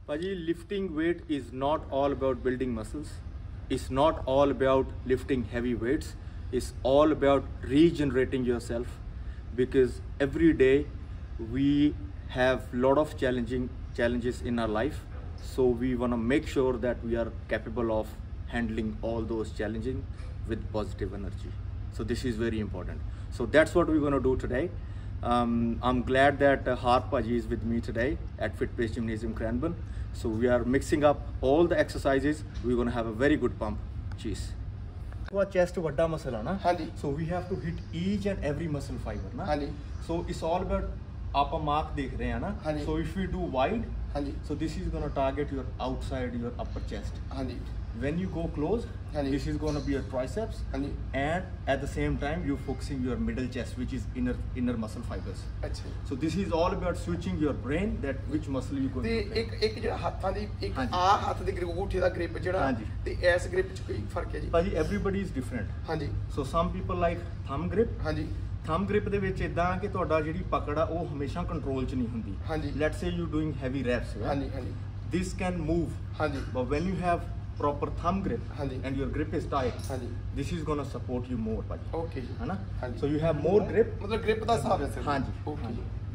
Paji, lifting weight is not all about building muscles. It's not all about lifting heavy weights. It's all about regenerating yourself, because every day we have a lot of challenges in our life. So we want to make sure that we are capable of handling all those challenges with positive energy. So this is very important. So that's what we're going to do today. I'm glad that Harp Paji is with me today at FitPace Gymnasium Cranbourne. So we are mixing up all the exercises. We're going to have a very good pump. Cheers. Chest vada muscle hai na? So we have to hit each and every muscle fiber na? So it's all about aapa mark dekh rahe hain na? So if we do wide, so this is going to target your outside your upper chest. When you go close, this is going to be your triceps, and at the same time you're focusing your middle chest, which is inner muscle fibers. So this is all about switching your brain that which muscle you go to play. एक जो हाथां दी एक आ हाथ दी अंगूठे दा grip जेड़ा ते ऐस grip च कोई फर्क है जी? भाजी everybody is different. So some people like thumb grip. Thumb grip ਦੇ ਵਿੱਚ ਇਦਾਂ ਕਿ ਤੁਹਾਡਾ ਜਿਹੜੀ ਪਕੜ ਆ ਉਹ ਹਮੇਸ਼ਾ ਕੰਟਰੋਲ 'ਚ ਨਹੀਂ ਹੁੰਦੀ. Let's say you doing heavy reps. This can move. But when you have proper thumb grip and your grip is tight, this is going to support you more. Okay. है ना? So you have more grip. मतलब grip ਦਾ ਹਿਸਾਬ ਹੈ sir. ਹਾਂਜੀ. Okay.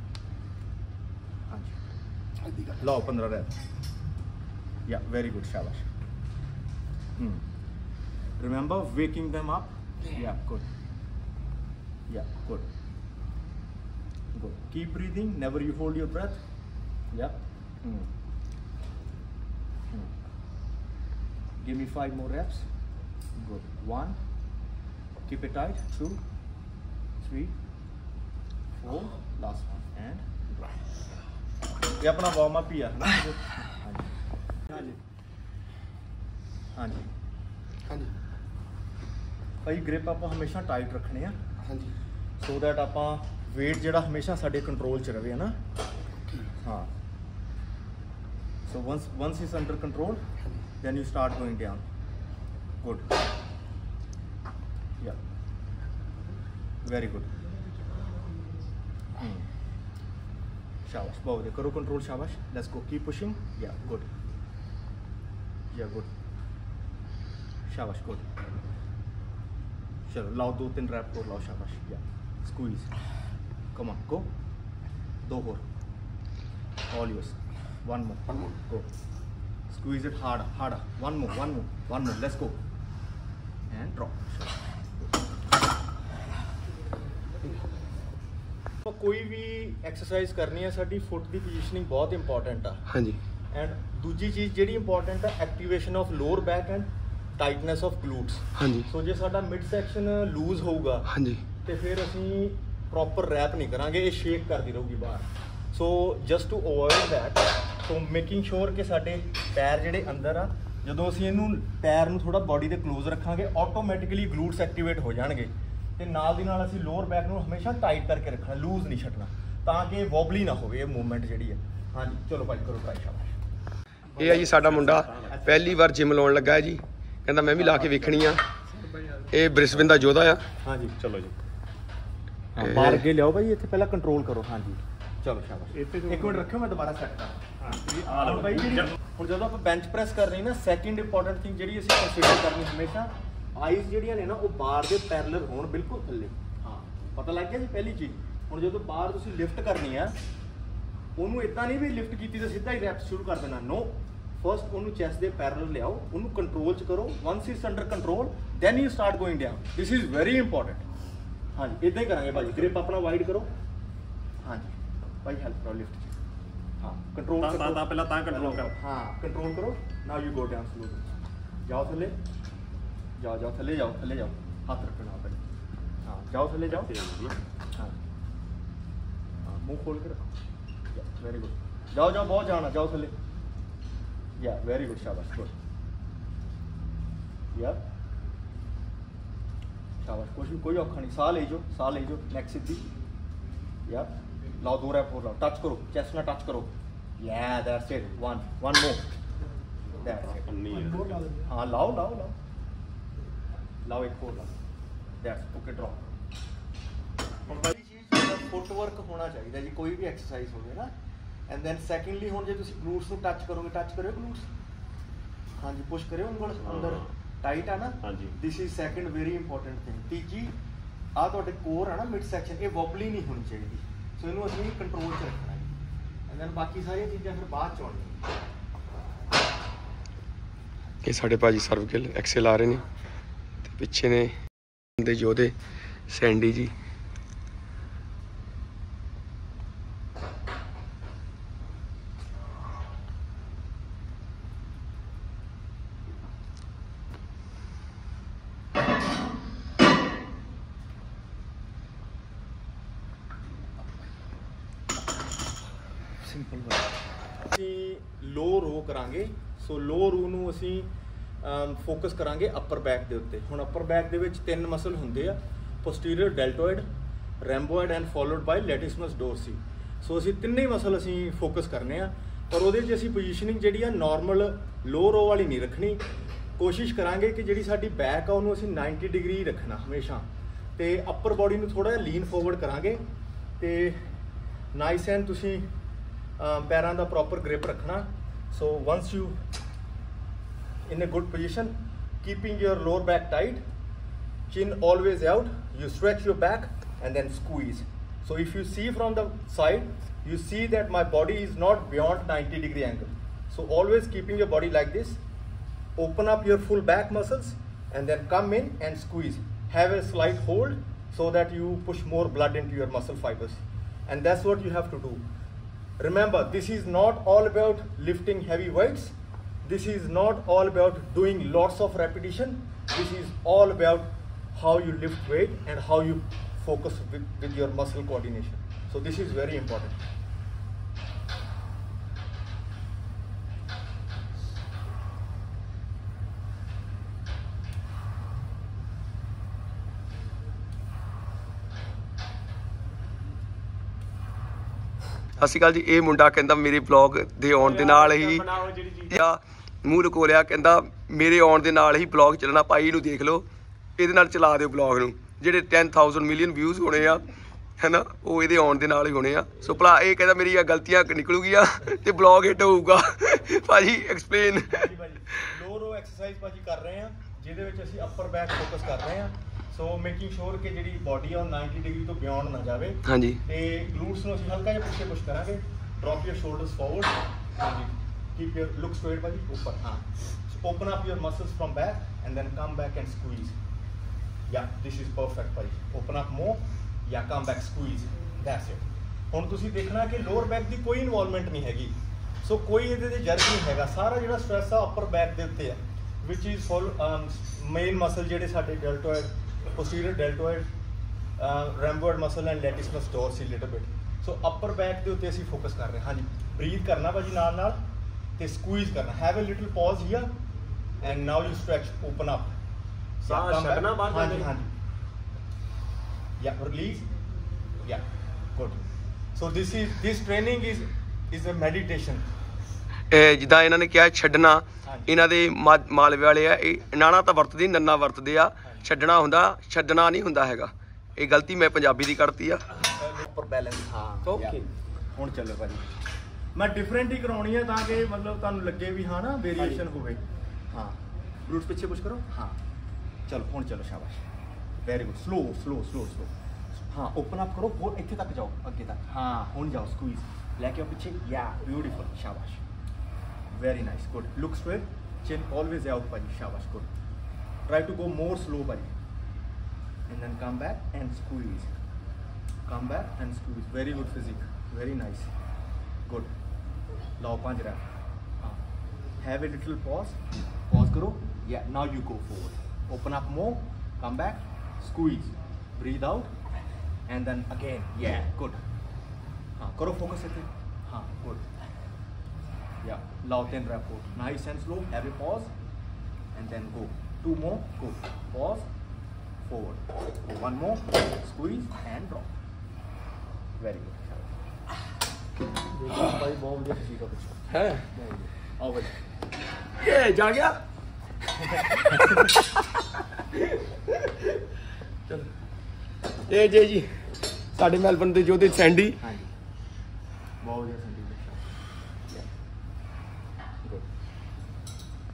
ਹਾਂਜੀ. ਲਓ 15 reps. Yeah, very good. Shabash. Remember waking them up. Yeah, good. Yeah, good. Good. Keep breathing. Never you hold your breath. Yeah. Give me 5 more reps. Good. 1. Keep it tight. 2, 3, 4. Last one. And ये अपना warm up ही है. हाँ जी. हाँ जी. भाई grip ਆਪਾਂ ਹਮੇਸ਼ਾ tight ਰੱਖਣੇ ਆ. So that ਆਪਾਂ weight ਜਿਹੜਾ ਹਮੇਸ਼ਾ ਸਾਡੇ control 'ਚ ਰਵੇ ਨਾ. हाँ. So once it's under control, then you start going down. Good. Yeah. Very good. Shabash. Bahut hai. Karo control. Shabash. Let's go. Keep pushing. Yeah. Good. Yeah. Good. Shabash. Good. Chalo. Lao 2-3 rep और lao. Shabash. Yeah. Squeeze. Come on. Go. 2 more. All yours. One more. Go. Squeeze it harder. One more. Let's go. And drop. तो कोई भी exercise करनी है साडी foot दी positioning बहुत important आ. हाँ जी. एंड दूजी चीज़ ਜਿਹੜੀ इंपॉर्टेंट है activation of lower back and tightness of glutes. हाँ जी. सो ਜੇ ਸਾਡਾ ਮਿਡ ਸੈਕਸ਼ਨ ਲੂਜ਼ ਹੋਊਗਾ, हाँ जी, ਤੇ ਫਿਰ ਅਸੀਂ ਪ੍ਰੋਪਰ ਰੈਪ ਨਹੀਂ ਕਰਾਂਗੇ, ਇਹ ਸ਼ੇਕ ਕਰਦੀ ਰਹੂਗੀ ਬਾਹਰ. So just to avoid that, so making sure ਕਿ ਸਾਡੇ ਪੈਰ ਜਿਹੜੇ ਅੰਦਰ ਆ, ਜਦੋਂ ਅਸੀਂ ਇਹਨੂੰ ਪੈਰ ਨੂੰ ਥੋੜਾ ਬਾਡੀ ਦੇ ਕਲੋਜ਼ ਰੱਖਾਂਗੇ ਆਟੋਮੈਟਿਕਲੀ ਗਲੂਟਸ ਐਕਟੀਵੇਟ ਹੋ ਜਾਣਗੇ, ਤੇ ਨਾਲ ਦੀ ਨਾਲ ਅਸੀਂ ਲੋਅਰ ਬੈਕ ਨੂੰ ਹਮੇਸ਼ਾ ਟਾਈਟ ਕਰਕੇ ਰੱਖਣਾ, ਲੂਜ਼ ਨਹੀਂ ਛੱਡਣਾ, ਤਾਂ ਕਿ ਵੋਬਲੀ ਨਾ ਹੋਵੇ ਇਹ ਮੂਵਮੈਂਟ ਜਿਹੜੀ ਹੈ. ਹਾਂਜੀ ਚਲੋ ਭਾਈ ਕਰੋ ਟਰਾਈ. ਸ਼ਾਬਾਸ਼. ਇਹ ਹੈ ਜੀ ਸਾਡਾ ਮੁੰਡਾ, ਪਹਿਲੀ ਵਾਰ ਜਿਮ ਲਾਉਣ ਲੱਗਾ ਹੈ ਜੀ, ਕਹਿੰਦਾ ਮੈਂ ਵੀ ਲਾ ਕੇ ਵੇਖਣੀ ਆ. ਇਹ ਬ੍ਰਿਸਬਨ ਦਾ ਯੋਧਾ ਆ. ਹਾਂਜੀ ਚਲੋ ਜੀ. ਬਾਹਰ ਅੱਗੇ ਲਿਆਓ ਭਾਈ, ਇੱਥੇ ਪਹਿਲਾਂ ਕੰਟਰੋਲ ਕਰੋ. ਹਾਂਜੀ ਚਲੋ ਸ਼ਾਬਾਸ਼. ਇੱਕ ਮਿੰਟ ਰੱਖਿਓ, ਮੈਂ ਦੁਬਾਰਾ ਸੈੱਟ ਕਰਾਂ. ਹੁਣ ਭਾਈ ਹੁਣ ਜਦੋਂ ਆਪਾਂ ਬੈਂਚ ਪ੍ਰੈਸ ਕਰ ਰਹੇ ਨਾ, ਸੈਕਿੰਡ ਇੰਪੋਰਟੈਂਟ ਥਿੰਗ ਜਿਹੜੀ ਅਸੀਂ ਕੰਸੀਡਰ ਕਰਨੀ ਹਮੇਸ਼ਾ, ਆਈਜ਼ ਜਿਹੜੀਆਂ ਨੇ ਨਾ ਉਹ ਬਾਰ ਦੇ ਪੈਰਲਲ ਹੋਣ, ਬਿਲਕੁਲ ਥੱਲੇ. ਹਾਂ ਪਤਾ ਲੱਗ ਗਿਆ ਜੀ ਪਹਿਲੀ ਚੀਜ਼. ਹੁਣ ਜਦੋਂ ਬਾਰ ਤੁਸੀਂ ਲਿਫਟ ਕਰਨੀ ਆ, ਉਹਨੂੰ ਇਦਾਂ ਨਹੀਂ ਵੀ ਲਿਫਟ ਕੀਤੀ ਤਾਂ ਸਿੱਧਾ ਹੀ ਰੈਪਸ ਸ਼ੁਰੂ ਕਰ ਦੇਣਾ. ਨੋ, ਫਸਟ ਉਹਨੂੰ ਚੈਸਟ ਦੇ ਪੈਰਲਲ ਲਿਆਓ, ਉਹਨੂੰ ਕੰਟਰੋਲ 'ਚ ਕਰੋ. Once it's under control then you start going down. This is very important. ਹਾਂਜੀ ਇਦਾਂ ਹੀ ਕਰਾਂਗੇ ਭਾਜੀ. ਗ੍ਰਿਪ ਆਪਣਾ ਵਾਈਡ ਕਰੋ. ਹਾਂਜੀ ਭਾਈ ਹੈਲਪ ਕਰੋ ਲਿਫਟ 'ਚ. हाँ कंट्रोल ਤਾਂ ਪਹਿਲਾਂ ਤਾਂ ਕੰਟਰੋਲ ਕਰੋ. ਹਾਂ ਕੰਟਰੋਲ ਕਰੋ. Now you go down slowly. ਜਾਓ ਥੱਲੇ, ਜਾਓ ਥੱਲੇ, ਜਾਓ ਹੱਥ ਰੱਖਣਾ ਆਪਣੇ. ਹਾਂ ਜਾਓ ਥੱਲੇ, ਜਾਓ. ਹਾਂ ਮੂੰਹ ਖੋਲ ਕੇ ਰੱਖੋ. Very good. ਜਾਓ ਬਹੁਤ ਜਾਣਾ. ਜਾਓ ਥੱਲੇ. ਯਾ ਵੈਰੀ ਗੁੱਡ. ਸ਼ਾਬਾਸ਼. ਗੁੱਡ. ਯਾ ਸ਼ਾਬਾਸ਼. ਕੋਈ ਔਖਾ ਨਹੀਂ. ਸਾਹ ਲਈ ਜਾਓ. ਨੈਕ ਸਿੱਧੀ. ਯਾ ਲਾਓ 2 ਰੈਪ ਹੋਰ ਲਾਓ. ਟੱਚ ਕਰੋ, ਚੈਸਟ ਨਾਲ ਟੱਚ ਕਰੋ. Yeah, that's it. One more. That's it. हाँ लाओ एक और लाओ. That's okay. Drop. और बड़ी चीज़ फुट वर्क होना चाहिए जी. कोई भी एक्सरसाइज होगी ना, एंड दैन सैकेंडली हुण जे तुसीं ग्लूट्स नूं टच करोगे, टच करियो ग्लूट्स, हाँ जी, पुश करियो ਉਂਗਲ अंदर टाइट है ना, this is second very important thing. तीजी आ तुहाडे कोर है ना मिड सैक्शन, ये वॉबली नहीं होनी चाहिए, सो इनू असीं कंट्रोल च रखना है। एंड दैन बाकी सारी चीज़ां फिर बाद च आउणगीਆਂ। ये साढ़े भाजी सर्वगिल एक्सेल आ रहे हैं, पिछे ने योधे सैंडी जी। लो रो करांगे, सो लो रो ਨੂੰ ਅਸੀਂ ਫੋਕਸ ਕਰਾਂਗੇ ਅਪਰ ਬੈਕ ਦੇ ਉੱਤੇ। ਹੁਣ ਅਪਰ ਬੈਕ ਦੇ ਵਿੱਚ 3 ਮਸਲ ਹੁੰਦੇ ਆ, ਪੋਸਟੀਰੀਅਰ ਡੈਲਟੋਇਡ, ਰੈਂਬੋਇਡ ਐਂਡ ਫੋਲੋਡ ਬਾਈ ਲੈਟਿਸਮਸ ਡੋਰਸੀ। ਸੋ ਅਸੀਂ ਤਿੰਨੇ ਮਸਲ ਅਸੀਂ ਫੋਕਸ ਕਰਨੇ ਆ, ਪਰ ਉਹਦੇ 'ਚ ਅਸੀਂ ਪੋਜੀਸ਼ਨਿੰਗ ਜਿਹੜੀ ਆ ਨਾਰਮਲ ਲੋ ਰੋ ਵਾਲੀ ਨਹੀਂ ਰੱਖਣੀ। ਕੋਸ਼ਿਸ਼ ਕਰਾਂਗੇ ਕਿ ਜਿਹੜੀ ਸਾਡੀ ਬੈਕ ਆ ਉਹਨੂੰ ਅਸੀਂ 90 ਡਿਗਰੀ ਰੱਖਣਾ ਹਮੇਸ਼ਾ, ਤੇ ਅਪਰ ਬੋਡੀ ਨੂੰ ਥੋੜਾ ਜਿਹਾ ਲੀਨ ਫੋਰਵਰਡ ਕਰਾਂਗੇ, ਤੇ ਨਾਈਸ ਐਂਡ ਤੁਸੀਂ ਪੈਰਾਂ ਦਾ ਪ੍ਰੋਪਰ ਗ੍ਰਿਪ ਰੱਖਣਾ। So once you in a good position, keeping your lower back tight, chin always out, you stretch your back and then squeeze. So if you see from the side, you see that my body is not beyond 90 degree angle. So always keeping your body like this, open up your full back muscles and then come in and squeeze. Have a slight hold so that you push more blood into your muscle fibers, and that's what you have to do. Remember, this is not all about lifting heavy weights. This is not all about doing lots of repetition. This is all about how you lift weight and how you focus with your muscle coordination. So this is very important. ਸਤਿ ਸ਼੍ਰੀ ਅਕਾਲ ਜੀ। ਇਹ ਮੁੰਡਾ ਕਹਿੰਦਾ ਮੇਰੇ blog ਦੇ ਆਉਣ ਦੇ ਨਾਲ ਹੀ ਮੂੰਹ ਲਕੋ ਲਿਆ, ਕਹਿੰਦਾ ਮੇਰੇ ਆਉਣ ਦੇ ਨਾਲ ਹੀ ਬਲੌਗ ਚੱਲਣਾ, ਭਾਈ ਨੂੰ ਦੇਖ ਲਓ, ਇਹਦੇ ਨਾਲ ਚਲਾ ਦਿਓ ਬਲੌਗ ਨੂੰ। ਜਿਹੜੇ 10,000 ਮਿਲੀਅਨ ਵਿਊਜ਼ ਹੋਣੇ ਆ ਹੈ ਨਾ, ਉਹ ਇਹਦੇ ਆਉਣ ਦੇ ਨਾਲ ਹੀ ਹੋਣੇ ਆ। ਸੋ ਭਲਾ ਇਹ ਕਹਿੰਦਾ ਮੇਰੀਆਂ ਗਲਤੀਆਂ ਨਿਕਲੂਗੀਆਂ ਤੇ ਬਲੌਗ ਹਿੱਟ ਹੋਊਗਾ। ਭਾਜੀ ਐਕਸਪਲੇਨ। ਲੋ ਰੋ ਐਕਸਰਸਾਈਜ਼ ਭਾਜੀ ਕਰ ਰਹੇ ਆ, ਜਿਹਦੇ ਵਿੱਚ ਅਸੀਂ ਅਪਰ ਬੈਕ ਫੋਕਸ ਕਰ ਰਹੇ ਆ। ਸੋ ਮੇਕਿੰਗ ਸ਼ੋਰ ਕਿ ਜਿਹੜੀ ਬਾਡੀ ਆ ਉਹ 90 ਡਿਗਰੀ ਤੋਂ ਬਿਯੋਂਡ ਨਾ ਜਾਵੇ। ਹਾਂਜੀ, ਤੇ ਗਲੂਟਸ ਨੂੰ ਅਸੀਂ ਹਲਕਾ ਜਿਹਾ ਪਿੱਛੇ ਪੁਸ਼ ਕਰਾਂਗੇ। ਡ੍ਰੌਪ ਯੂਰ ਸ਼ੋਲਡਰਸ ਫਾਰਵਰਡ, ਹਾਂਜੀ, ਕੀਪ ਯੂਰ ਲੁੱਕ ਸਟ੍ਰੇਟ ਭਾਜੀ ਉੱਪਰ। ਹਾਂ, so open up your muscles firm back and then come back and squeeze. Yeah this is perfect ਭਾਜੀ। Open up more, yeah come back squeeze, that's it. ਹੁਣ ਤੁਸੀਂ ਦੇਖਣਾ ਕਿ lower back ਦੀ ਕੋਈ involvement ਨਹੀਂ ਹੈਗੀ, ਸੋ ਕੋਈ ਇਹਦੇ ਤੇ ਜਰਕ ਨਹੀਂ ਹੈਗਾ। ਸਾਰਾ ਜਿਹੜਾ ਸਟ੍ਰੈਸ ਆ ਅਪਰ ਬੈਕ ਦੇ ਉੱਤੇ ਆ, which is full main muscle ਜਿਹੜੇ ਸਾਡੇ ਡੈਲਟੋਇਡ, posterior deltoid, rhomboid muscle and latissimus dorsi little bit. So upper back ਦੇ ਉੱਤੇ ਅਸੀਂ ਫੋਕਸ ਕਰ ਰਹੇ ਹਾਂ। ਹਾਂਜੀ, ਬਰੀਥ ਕਰਨਾ ਭਾਜੀ ਨਾਲ ਨਾਲ, ਤੇ ਸਕੁਈਜ਼ ਕਰਨਾ। Have a little pause here and now you stretch, open up, ਸਾਹ ਛੱਡਣਾ ਬਾਹਰ। ਹਾਂਜੀ ਹਾਂਜੀ, yeah release, yeah good. So this training is a meditation. ਜਿੱਦਾਂ ਇਹਨਾਂ ਨੇ ਕਿਹਾ ਛੱਡਣਾ, ਇਹਨਾਂ ਦੇ ਮਾਲਵੇ ਵਾਲੇ ਆ, ਇਹ ਨਾਣਾ ਤਾਂ ਵਰਤਦੇ, ਨੰਨਾ ਵਰਤਦੇ ਆ, ਛੱਡਣਾ ਹੁੰਦਾ, ਛੱਡਣਾ ਨਹੀਂ ਹੁੰਦਾ ਹੈਗਾ। ਇਹ ਗਲਤੀ ਮੈਂ ਪੰਜਾਬੀ ਦੀ ਕਰਤੀ ਆ। ਉੱਪਰ ਬੈਲੈਂਸ। ਹਾਂ, ਓਕੇ। ਹੁਣ ਚੱਲੋ ਭਾਜੀ, ਮੈਂ ਡਿਫਰੈਂਟ ਹੀ ਕਰਾਉਣੀ ਹੈ ਤਾਂ ਕਿ ਮਤਲਬ ਤੁਹਾਨੂੰ ਲੱਗੇ ਵੀ ਹਾਂ ਨਾ ਵੇਰੀਏਸ਼ਨ ਹੋਵੇ। ਹਾਂ, ਗਲੂਟਸ ਪਿੱਛੇ ਪੁਸ਼ ਕਰੋ। ਹਾਂ, ਚਲੋ ਹੁਣ ਚਲੋ, ਸ਼ਾਬਾਸ਼, very good. Slow slow slow slow. ਹਾਂ, ਓਪਨ ਅਪ ਕਰੋ, ਹੋਰ ਇੱਥੇ ਤੱਕ ਜਾਓ, ਅੱਗੇ ਤੱਕ। ਹਾਂ, ਹੁਣ ਜਾਓ, ਸਕੁਈਜ਼ ਲੈ ਕੇ ਆਓ ਪਿੱਛੇ। ਯਾ ਬਿਊਟੀਫੁਲ, ਸ਼ਾਬਾਸ਼, very nice, good. Look straight, chin always out ਭਾਜੀ, ਸ਼ਾਬਾਸ਼, good. Try to go more slow ਭਾਜੀ, and then come back and squeeze, come back and squeeze. Very good physique, very nice, good. Lao 5 rep. Have a little pause karo. Yeah, now you go forward, open up more, come back, squeeze, breathe out, and then again. Yeah, good. Karo focus it. Good. Yeah, Lao 10 rep. Nice and slow. Have a pause and then go. 2 more, go, pause, forward, go, 1 more, squeeze and drop. Very good. भाई बहुत बढ़िया physique का कुछ है। आओ भाई, ये जा गया। चलो, ये जे जी साडे मेलबर्न ਦੇ ਜੋਧੇ ਸੈਂਡੀ। ਹਾਂਜੀ, ਬਹੁਤ ਵਧੀਆ ਸੈਂਡੀ।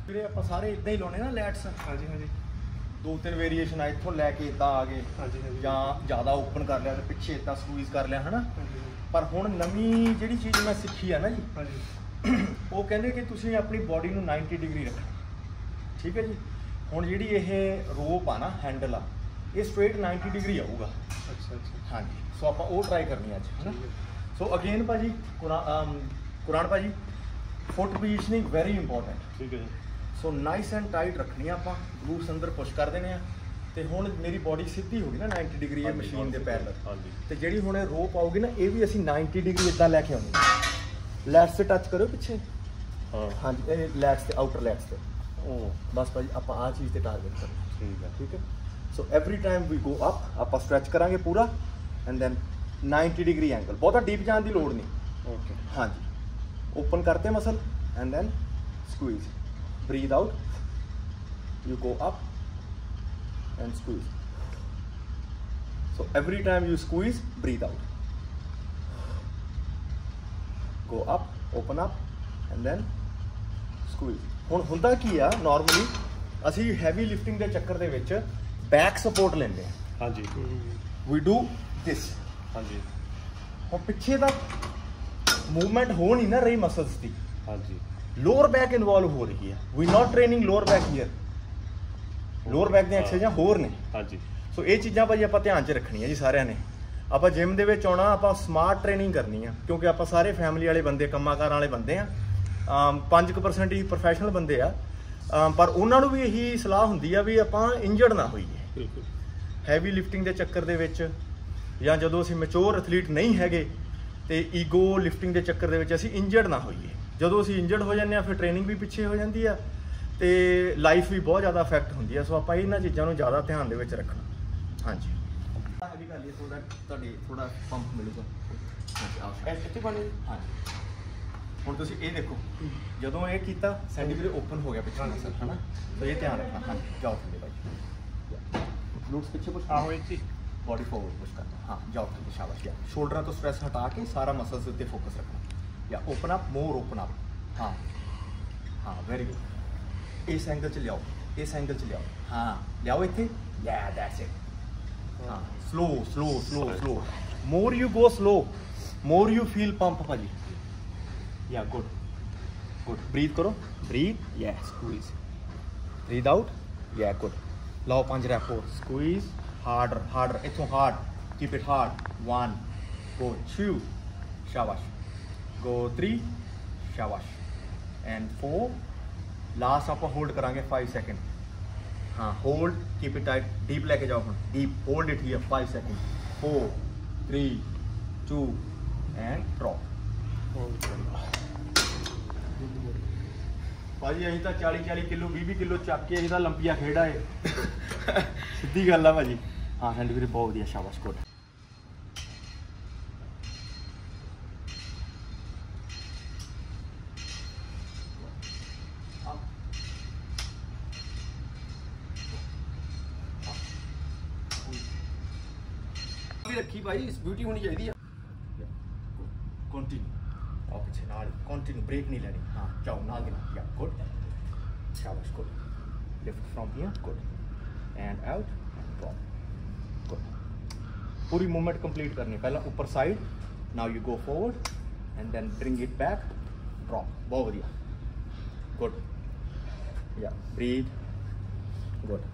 ਵੀਰੇ ਆਪਾਂ ਸਾਰੇ ਇਦਾਂ ਹੀ ਲਾਉਣੇ ਨਾ ਲੈਟਸ। ਹਾਂਜੀ ਹਾਂਜੀ 2-3 ਵੇਰੀਏਸ਼ਨ ਆ, ਇੱਥੋਂ ਲੈ ਕੇ ਇਦਾਂ ਆ ਗਏ ਹਾਂਜੀ ਹਾਂਜੀ ਜਾਂ ਜ਼ਿਆਦਾ ਓਪਨ ਕਰ ਲਿਆ ਤੇ ਪਿੱਛੇ ਇਦਾਂ ਸਕੂਈਜ਼ ਕਰ ਲਿਆ ਹਨਾ। ਹਾਂਜੀ ਪਰ ਹੁਣ ਨਵੀਂ ਜਿਹੜੀ ਚੀਜ਼ ਮੈਂ ਸਿੱਖੀ ਆ ਨਾ ਜੀ, ਹਾਂਜੀ ਉਹ ਕਹਿੰਦੇ ਕਿ ਤੁਸੀਂ ਆਪਣੀ ਬਾਡੀ ਨੂੰ 90 ਡਿਗਰੀ ਰੱਖਣਾ। ਠੀਕ ਹੈ ਜੀ। ਹੁਣ ਜਿਹੜੀ ਇਹ ਰੋਪ ਆ ਨਾ, ਹੈਂਡਲ ਆ, ਇਹ ਸਟ੍ਰੇਟ 90 ਡਿਗਰੀ ਆਊਗਾ। ਅੱਛਾ ਅੱਛਾ ਹਾਂਜੀ, ਸੋ ਆਪਾਂ ਉਹ ਟਰਾਈ ਕਰਨੀ ਅੱਜ ਹਨਾ। ਸੋ ਅਗੇਨ ਭਾਜੀ ਕੁਰਾਨ ਭਾਜੀ, ਫੁੱਟ ਪੋਜੀਸ਼ਨਿੰਗ ਵੈਰੀ ਇੰਪੋਰਟੈਂਟ। ਠੀਕ ਹੈ ਜੀ। ਸੋ ਨਾਈਸ ਐਂਡ ਟਾਈਟ ਰੱਖਣੀ ਆ ਆਪਾਂ, ਗਲੂਸ ਅੰਦਰ ਪੁਸ਼ ਕਰ ਦੇਣੇ ਆ ਤੇ ਹੁਣ ਮੇਰੀ ਬਾਡੀ ਸਿੱਧੀ ਹੋ ਗਈ ਨਾ 90 ਡਿਗਰੀ ਇਹ ਮਸ਼ੀਨ ਦੇ ਪੈਰਲਲ। ਹਾਂਜੀ ਤੇ ਜਿਹੜੀ ਹੁਣ ਇਹ ਰੋਪ ਆਊਗੀ ਨਾ, ਇਹ ਵੀ ਅਸੀਂ 90 ਡਿਗਰੀ ਇਦਾਂ ਲੈ ਕੇ ਆਉਣੀ। ਲੈਟਸ ਤੇ ਟੱਚ ਕਰੋ ਪਿੱਛੇ। ਹਾਂ ਹਾਂਜੀ, ਇਹ ਲੈਟਸ ਤੇ ਆਊਟਰ ਲੈਟਸ ਤੇ। ਉਹ ਬਸ ਭਾਜੀ ਆਪਾਂ ਆਹ ਚੀਜ਼ ਤੇ ਟਾਰਗੇਟ ਕਰਨਾ। ਠੀਕ ਹੈ। ਠੀਕ ਹੈ। So every time we go up, ਆਪਾਂ ਸਟ੍ਰੈਚ ਕਰਾਂਗੇ ਪੂਰਾ ਐਂਡ ਦੈਨ 90 ਡਿਗਰੀ ਐਂਗਲ। ਬਹੁਤਾ ਡੀਪ ਜਾਣ ਦੀ ਲੋੜ ਨਹੀਂ। ਓਕੇ ਹਾਂਜੀ, ਓਪਨ करते muscle and then squeeze, breathe out, you go up and squeeze. So every time you squeeze, breathe out, go up, open up and then squeeze. ਹੁਣ ਹੁੰਦਾ ਕੀ ਆ, ਨਾਰਮਲੀ ਅਸੀਂ ਹੈਵੀ ਲਿਫਟਿੰਗ ਦੇ ਚੱਕਰ ਦੇ ਵਿੱਚ ਬੈਕ ਸਪੋਰਟ ਲੈਂਦੇ ਆ। ਹਾਂਜੀ we do this। ਹਾਂਜੀ ਹੁਣ ਪਿੱਛੇ ਦਾ मूवमेंट हो नहीं ना रही मसल्स की, ਹਾਂਜੀ लोअर बैक इन्वॉल्व हो रही है। We not training lower back here, lower back ਦੀਆਂ ਐਕਸਰਸਾਈਜ਼ਾਂ ਹੋਰ ਨੇ। ਹਾਂਜੀ ਸੋ ਇਹ ਚੀਜ਼ਾਂ ਭਾਜੀ ਆਪਾਂ ਧਿਆਨ 'ਚ ਰੱਖਣੀਆਂ ਜੀ ਸਾਰਿਆਂ ਨੇ। ਆਪਾਂ ਜਿਮ ਦੇ ਵਿੱਚ ਆਉਣਾ, ਆਪਾਂ ਸਮਾਰਟ ਟ੍ਰੇਨਿੰਗ ਕਰਨੀ ਆ, ਕਿਉਂਕਿ ਆਪਾਂ ਸਾਰੇ ਫੈਮਿਲੀ ਵਾਲੇ ਬੰਦੇ, ਕੰਮਾਕਾਰਾਂ ਵਾਲੇ ਬੰਦੇ ਆ। 5% ਹੀ ਪ੍ਰੋਫੈਸ਼ਨਲ ਬੰਦੇ ਆ, ਪਰ ਉਹਨਾਂ ਨੂੰ ਵੀ ਇਹੀ ਸਲਾਹ ਹੁੰਦੀ ਆ ਵੀ ਆਪਾਂ ਇੰਜਰਡ ਨਾ ਹੋਈਏ ਬਿਲਕੁਲ। ਹੈਵੀ ਲਿਫਟਿੰਗ ਦੇ ਚੱਕਰ ਦੇ ਵਿੱਚ, ਜਾਂ ਜਦੋਂ ਅਸੀਂ ਮੈਚੋਰ ਐਥਲੀਟ ਨਹੀਂ ਹੈਗੇ ਤੇ ਈਗੋ ਲਿਫਟਿੰਗ ਦੇ ਚੱਕਰ ਦੇ ਵਿੱਚ ਅਸੀਂ ਇੰਜਰਡ ਨਾ ਹੋਈਏ। ਜਦੋਂ ਅਸੀਂ ਇੰਜਰਡ ਹੋ ਜਾਂਦੇ ਆ ਫਿਰ ਟ੍ਰੇਨਿੰਗ ਵੀ ਪਿੱਛੇ ਹੋ ਜਾਂਦੀ ਆ ਤੇ ਲਾਈਫ ਵੀ ਬਹੁਤ ਜ਼ਿਆਦਾ ਅਫੈਕਟ ਹੁੰਦੀ ਆ। ਸੋ ਆਪਾਂ ਇਹਨਾਂ ਚੀਜ਼ਾਂ ਨੂੰ ਜ਼ਿਆਦਾ ਧਿਆਨ ਦੇ ਵਿੱਚ ਰੱਖਣਾ। ਹਾਂਜੀ, ਹੈਵੀ ਕਰ ਲਈਏ ਸੋ ਦੈਟ ਤੁਹਾਡੇ ਥੋੜਾ ਪੰਪ ਮਿਲੂਗਾ। ਹਾਂਜੀ, ਇੱਥੇ ਬਣੇ ਹਾਂਜੀ। ਹੁਣ ਤੁਸੀਂ ਇਹ ਦੇਖੋ, ਜਦੋਂ ਇਹ ਕੀਤਾ ਸੈਂਟੀਮੀਟਰ ਓਪਨ ਹੋ ਗਿਆ ਪਿੱਛੇ ਮਸਲ ਹਨਾ। ਸੋ ਇਹ ਧਿਆਨ ਰੱਖਣਾ। ਹਾਂਜੀ, ਜਾਓ ਥੱਲੇ ਭਾਈ, ਗਲੂਟਸ ਪਿੱਛੇ ਪੁਸ਼ ਆਹੋ ਇੱਥੇ बॉडी फॉरवर्ड पुश करना। हाँ, जाओ थल्ले, शाबाश। या शोल्डर तो स्ट्रेस हटा के सारा मसल्स के उत्ते फोकस रखना। Yeah open up, more open up. हाँ हाँ, वेरी गुड। इस एंगल च लियाओ, इस एंगल च लियाओ। हाँ, लियाओ इत्थे। Yeah that's it. हाँ, slow slow slow slow. More you go slow, more you feel pump भाजी। Yeah good good. ब्रीथ करो, breathe. Yeah squeeze, breathe out. Yeah good. लाओ 5 रैप और स्क्वीज harder harder, इथों hard, keep it hard। 1 go 2 shabash, go 3 shabash and 4 last आप hold करांगे 5 second. हाँ, hold, keep it tight, deep लेके जाओ। deep hold it here 5 seconds। 4 3 2 and drop। ਭਾਜੀ ਅਸੀਂ ਤਾਂ 40 ਕਿਲੋ 20 ਕਿਲੋ ਚੱਕ ਕੇ ਅਸੀਂ ਤਾਂ ਲੰਬੀਆਂ ਖੇਡਾ ਏ। ਸਿੱਧੀ ਗੱਲ ਆ ਭਾਜੀ। ਹਾਂ, ਹੈਂਡ ਵੀਰੇ ਬਹੁਤ ਵਧੀਆ, ਸ਼ਾਬਾਸ਼, ਗੁੱਡ। ਰੱਖੀ ਭਾਈ, ਬਿਊਟੀ ਹੋਣੀ ਚਾਹੀਦੀ ਆ। ਕੰਟੀਨਿਊ ਆ ਪਿੱਛੇ ਨਾਲ, ਕੰਟੀਨਿਊ, ਬ੍ਰੇਕ ਨਹੀਂ ਲੈਣੀ। ਹਾਂ, ਜਾਓ ਨਾਲ ਦੀ ਨਾਲ। ਯਾ ਗੁੱਡ, ਸ਼ਾਬਾਸ਼, good. Lift from here, good and out, drop, good. पूरी मूवमेंट कंप्लीट करनी है। पहला ऊपर side, now you go forward and then bring it back, drop. बहुत बढ़िया, गुड। या ब्रीथ, गुड।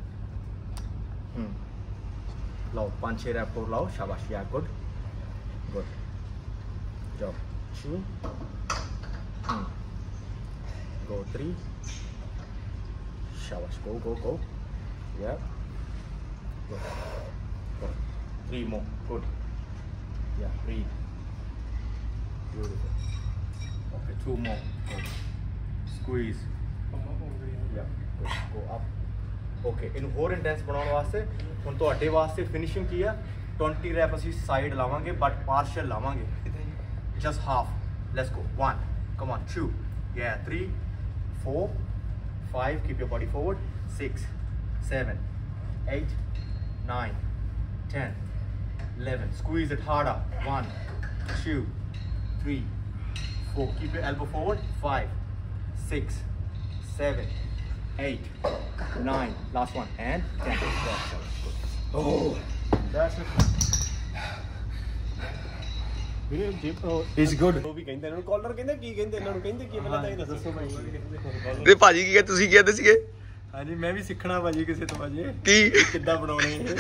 लाओ 5-6 रैप और लाओ, शाबाश। या गुड गुड। जाओ 2 go 3 शाबाश, go go go। Yeah good, good. 3 more, good। Yeah, breathe, beautiful। Okay, 2 more, good। Squeeze, yeah, good। Go up। Okay, ਇਹਨੂੰ ਹੋਰ ਇੰਟੈਂਸ ਬਣਾਉਣ ਵਾਸਤੇ ਹੁਣ ਤੁਹਾਡੇ ਵਾਸਤੇ ਫਿਨਿਸ਼ਿੰਗ ਕੀ ਆ, 20 ਰੈਪ ਅਸੀਂ ਸਾਈਡ ਲਾਵਾਂਗੇ ਬਟ ਪਾਰਸ਼ਲ ਲਾਵਾਂਗੇ, just half. Let's go. 1 come on, 2 yeah, 3 4 5 keep your body forward, 6 7 8 9 10 11, squeeze it harder, 1 2 3 4, keep your elbow forward, 5 6 7 8, 9, last one, and 10. Oh, that's it. ਵੀਰੇ ਜੇ It's good. ਉਹ ਵੀ ਕਹਿੰਦੇ ਇਹਨਾਂ ਨੂੰ ਕਾਲਰ ਕਹਿੰਦੇ ਕੀ ਕਹਿੰਦੇ ਇਹਨਾਂ ਨੂੰ ਕਹਿੰਦੇ ਕੀ ਪਹਿਲਾਂ ਤਾਂ ਇਹ ਦੱਸੋ ਭਾਈ ਤੇ ਭਾਜੀ ਕੀ ਤੁਸੀਂ ਕੀ ਕਹਿੰਦੇ ਸੀਗੇ? ਹਾਂਜੀ ਮੈਂ ਵੀ ਸਿੱਖਣਾ ਭਾਜੀ ਕਿਸੇ ਤੋਂ ਭਾਜੀ ਕੀ ਕਿੱਦਾਂ ਬਣਾਉਣੇ ਇਹ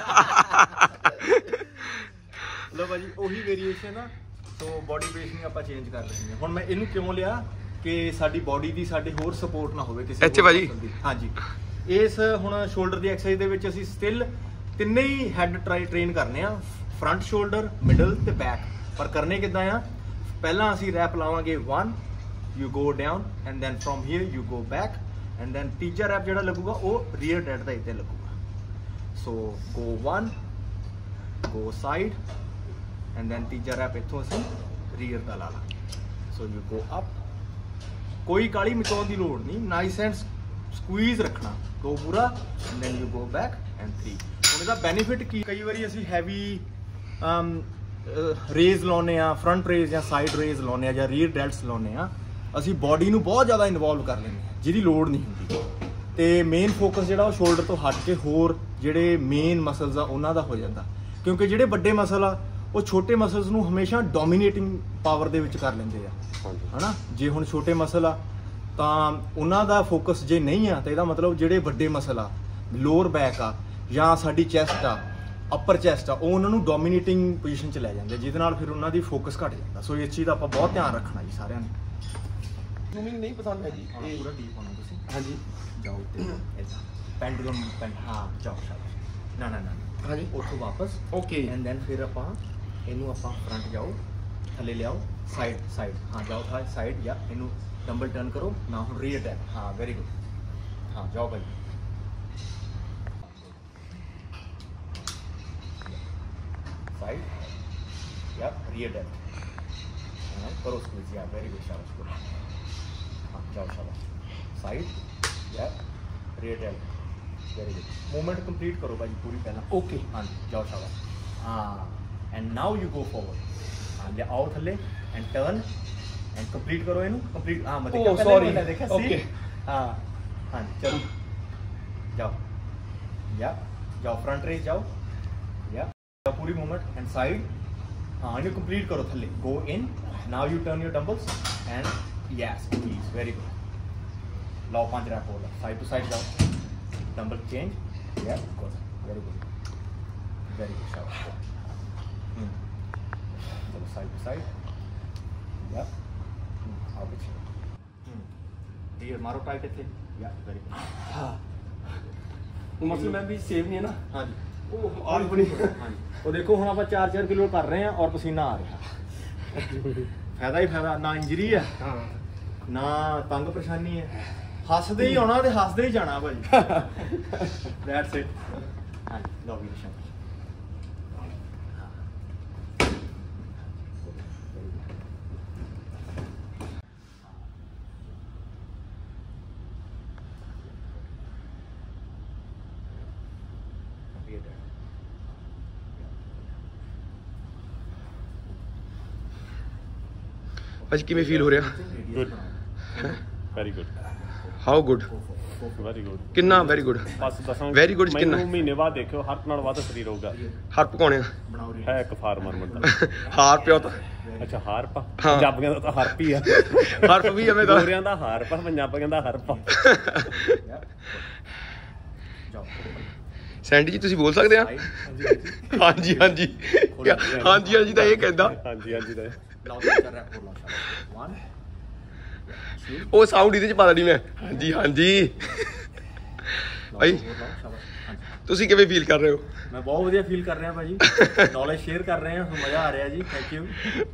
ਲੋ ਭਾਜੀ ਉਹੀ ਵੇਰੀਏਸ਼ਨ ਆ ਸੋ ਬਾਡੀ ਬੇਸਿੰਗ ਆਪਾਂ ਚੇਂਜ ਕਰ ਲੈਣੀ ਹੈ ਹੁਣ ਮੈਂ ਇਹਨੂੰ ਕਿਉਂ ਲਿਆ ਕਿ ਸਾਡੀ ਬਾਡੀ ਦੀ ਸਾਡੇ ਹੋਰ ਸਪੋਰਟ ਨਾ ਹੋਵੇ ਕਿਸੇ ਅੱਛਾ ਭਾਜੀ। ਹਾਂਜੀ ਇਸ ਹੁਣ ਸ਼ੋਲਡਰ ਦੀ ਐਕਸਰਸਾਈਜ਼ ਦੇ ਵਿੱਚ ਅਸੀਂ ਸਟਿਲ ਤਿੰਨੇ ਹੀ ਹੈਡ ਟ੍ਰੇਨ ਕਰਨੇ ਆ ਫਰੰਟ ਸ਼ੋਲਡਰ ਮਿਡਲ ਤੇ ਬੈਕ ਪਰ ਕਰਨੇ ਕਿੱਦਾਂ ਆ ਪਹਿਲਾਂ ਅਸੀਂ ਰੈਪ ਲਾਵਾਂਗੇ 1 you go down and then from here you go back and then ਤੀਜਾ ਰੈਪ ਜਿਹੜਾ ਲੱਗੂਗਾ ਉਹ ਰੀਅਰ ਡੈਡ ਦਾ ਇੱਥੇ ਲੱਗੂਗਾ so go 1 go side and then ਤੀਜਾ ਰੈਪ ਇੱਥੋਂ ਅਸੀਂ ਰੀਅਰ ਦਾ ਲਾ ਲਾਂਗੇ ਸੋ ਯੂ ਗੋ ਅਪ ਕੋਈ ਕਾਲੀ ਮਚਾਉਣ ਦੀ ਲੋੜ ਨਹੀਂ ਨਾਈਸ ਐਂਡ ਸਕੁਈਜ਼ ਰੱਖਣਾ ਗੋ ਪੂਰਾ and then you go back and 3 ਹੁਣ ਇਹਦਾ ਬੈਨੀਫਿਟ ਕੀ ਕਈ ਵਾਰੀ ਅਸੀਂ ਹੈਵੀ ਰੇਜ਼ ਲਾਉਨੇ ਆ ਫਰੰਟ ਰੇਜ਼ ਜਾਂ ਸਾਈਡ ਰੇਜ਼ ਲਾਉਨੇ ਆ ਜਾਂ ਰੀਅਰ ਡੈਲਟਸ ਲਾਉਨੇ ਆ ਅਸੀਂ ਬਾਡੀ ਨੂੰ ਬਹੁਤ ਜ਼ਿਆਦਾ ਇਨਵੋਲਵ ਕਰ ਲੈਂਦੇ ਆ ਜਿਹਦੀ ਲੋੜ ਨਹੀਂ ਹੁੰਦੀ ਤੇ ਮੇਨ ਫੋਕਸ ਜਿਹੜਾ ਉਹ ਸ਼ੋਲਡਰ ਤੋਂ ਹਟ ਕੇ ਹੋਰ ਜਿਹੜੇ ਮੇਨ ਮਸਲਸ ਆ ਉਹਨਾਂ ਦਾ ਹੋ ਜਾਂਦਾ ਕਿਉਂਕਿ ਜਿਹੜੇ ਵੱਡੇ ਮਸਲ ਆ ਉਹ ਛੋਟੇ ਮਸਲਸ ਨੂੰ ਹਮੇਸ਼ਾ ਡੋਮੀਨੇਟਿੰਗ ਪਾਵਰ ਦੇ ਵਿੱਚ ਕਰ ਲੈਂਦੇ ਆ ਹਨਾ ਜੇ ਹੁਣ ਛੋਟੇ ਮਸਲ ਆ ਤਾਂ ਉਹਨਾਂ ਦਾ ਫੋਕਸ ਜੇ ਨਹੀਂ ਆ ਤਾਂ ਇਹਦਾ ਮਤਲਬ ਜਿਹੜੇ ਵੱਡੇ ਮਸਲ ਆ ਲੋਅਰ ਬੈਕ ਆ ਜਾਂ ਸਾਡੀ ਚੈਸਟ ਆ ਅਪਰ ਚੈਸਟ ਆ ਉਹ ਉਹਨਾਂ ਨੂੰ ਡੋਮੀਨੇਟਿੰਗ ਪੋਜੀਸ਼ਨ 'ਚ ਲੈ ਜਾਂਦੇ ਜਿਹਦੇ ਨਾਲ ਫਿਰ ਉਹਨਾਂ ਦੀ ਫੋਕਸ ਘਟ ਜਾਂਦਾ ਸੋ ਇਸ ਚੀਜ਼ ਦਾ ਆਪਾਂ ਬਹੁਤ ਧਿਆਨ ਰੱਖਣਾ ਜੀ ਸਾਰਿਆਂ ਨੇ ਸਵਿਮਿੰਗ ਨਹੀਂ ਪਸੰਦ ਹੈ ਜੀ ਇਹ ਪੂਰਾ ਡੀਪ ਹੋਣਾ ਤੁਸੀਂ ਹਾਂਜੀ ਜਾਓ ਤੇ ਇਦਾਂ ਪੈਂਡੂਲਮ ਹਾਂ ਜਾਓ ਸ਼ਾਬਾਸ਼ ਨਾ ਹਾਂਜੀ ਉੱਥੋਂ ਵਾਪਸ ਓਕੇ ਐਂਡ ਦੈਨ ਫਿਰ ਆਪਾਂ ਇਹਨੂੰ ਆਪਾਂ ਫਰੰਟ ਜਾਓ ਥੱਲੇ ਲਿਆਓ ਸਾਈਡ ਹਾਂ ਜਾਓ ਥਾ ਸਾਈਡ ਜਾਂ ਇਹਨੂੰ ਡੰਬਲ ਟਰਨ ਕਰੋ ਨਾ ਹੁਣ ਰੀਅਰ ਟੈਪ ਹਾਂ ਵੈਰੀ ਗੁੱਡ ਹਾਂ ਜਾਓ ਭਾਈ ਸਾਈਡ ਜਾਂ ਰੀਅਰ ਟੈਪ ਹਾਂ ਕਰੋ ਸਕੂਜ਼ ਜਾਂ ਵੈਰੀ ਗੁੱਡ ਸ਼ਾਬਾਸ਼ ਹਾਂ ਜਾਓ ਸ਼ਾਬਾਸ਼ ਸਾਈਡ ਜਾਂ rear tap very good movement complete करो भाई पूरी पहला ओके हाँ जी जाओ शाबाश हाँ and now you go forward हाँ ले आओ थल्ले एंड टर्न एंड कंप्लीट करो इनू कंप्लीट हाँ मत ओह सॉरी देखा ओके हाँ हाँ चलो जाओ या जाओ फ्रंट रेस जाओ या पूरी मूवमेंट एंड साइड हाँ इनू कंप्लीट करो थल्ले go in now you turn your dumbbells and yes please very good लाओ 5 rep hold side to side जाओ dumbbell change Yeah, good. Very good. Very good. Shabash. So side to side. Yeah. Out it. Here, मारो tight इथे. Yeah, very good. हाँ muscle मैं भी save नहीं है ना हाँ जी. ਉਹ ਆਲ ਬਣੀ हाँ जी. ਉਹ ਦੇਖੋ ਹੁਣ ਆਪਾਂ 4-4 ਕਿਲੋ ਕਰ ਰਹੇ ਆ ਔਰ ਪਸੀਨਾ ਆ ਰਿਹਾ ਫਾਇਦਾ ਹੀ ਫਾਇਦਾ ਨਾ ਇੰਜਰੀ ਹੈ ਹਾਂ ਨਾ ਤੰਗ ਪਰੇਸ਼ਾਨੀ ਹੈ ਹੱਸਦੇ ਹੀ ਆਉਣਾ ਤੇ ਹੱਸਦੇ ਹੀ ਜਾਣਾ ਭਾਜੀ ਦੈਟਸ ਇਟ ਹਾਂ ਲਵ ਯੂ ਸ਼ਾਬਾਸ਼ ਅੱਜ ਕਿਵੇਂ ਫੀਲ ਹੋ ਰਿਹਾ? Good very good how good? Very good ਕਿੰਨਾ ਵੈਰੀ ਗੁੱਡ? ਬਸ ਦੱਸਾਂ Very good ਕਿੰਨਾ? ਮੈਨੂੰ ਮਹੀਨੇ ਬਾਅਦ ਦੇਖਿਓ ਹਰ ਨਾਲ ਵੱਧ ਸਰੀਰ ਹੋਊਗਾ ਹਰ ਪਕਾਉਣੇ ਬਣਾਓ ਰੀ ਹੈ ਇੱਕ ਫਾਰਮਰ ਮੁੰਡਾ ਹਾਰ ਪਿਓ ਤਾਂ ਅੱਛਾ ਹਾਰਪ ਹਾਂ। ਪੰਜਾਬੀਆਂ ਦਾ ਤਾਂ ਹਰਪ ਹੀ ਆ ਹਰਪ ਵੀ ਐਵੇਂ ਦਾ ਗੋਰਿਆਂ ਦਾ ਹਾਰਪ ਪੰਜਾਬੀਆਂ ਦਾ ਹਰਪ ਜਾਓ ਸੈਂਡੀ ਜੀ ਤੁਸੀਂ ਬੋਲ ਸਕਦੇ ਆ? ਹਾਂਜੀ ਹਾਂਜੀ ਹਾਂਜੀ ਹਾਂਜੀ ਤਾਂ ਇਹ ਕਹਿੰਦਾ ਹਾਂਜੀ ਹਾਂਜੀ ਤਾਂ ਲਾਓ ਚਾਰ ਰੈਪ ਹੋਰ ਲਾਓ ਸ਼ਾਬਾਸ਼ 1 ਉਹ ਸਾਊਂਡ ਇਹਦੇ ਚ ਪਾ ਦੇਣੀ ਮੈਂ ਹਾਂਜੀ ਹਾਂਜੀ ਭਾਈ ਤੁਸੀਂ ਕਿਵੇਂ ਫੀਲ ਕਰ ਰਹੇ ਹੋ? ਮੈਂ ਬਹੁਤ ਵਧੀਆ ਫੀਲ ਕਰ ਰਿਹਾ ਭਾਜੀ ਨੌਲੇਜ ਸ਼ੇਅਰ ਕਰ ਰਹੇ ਹਾਂ ਮਜ਼ਾ ਆ ਰਿਹਾ ਜੀ ਥੈਂਕ ਯੂ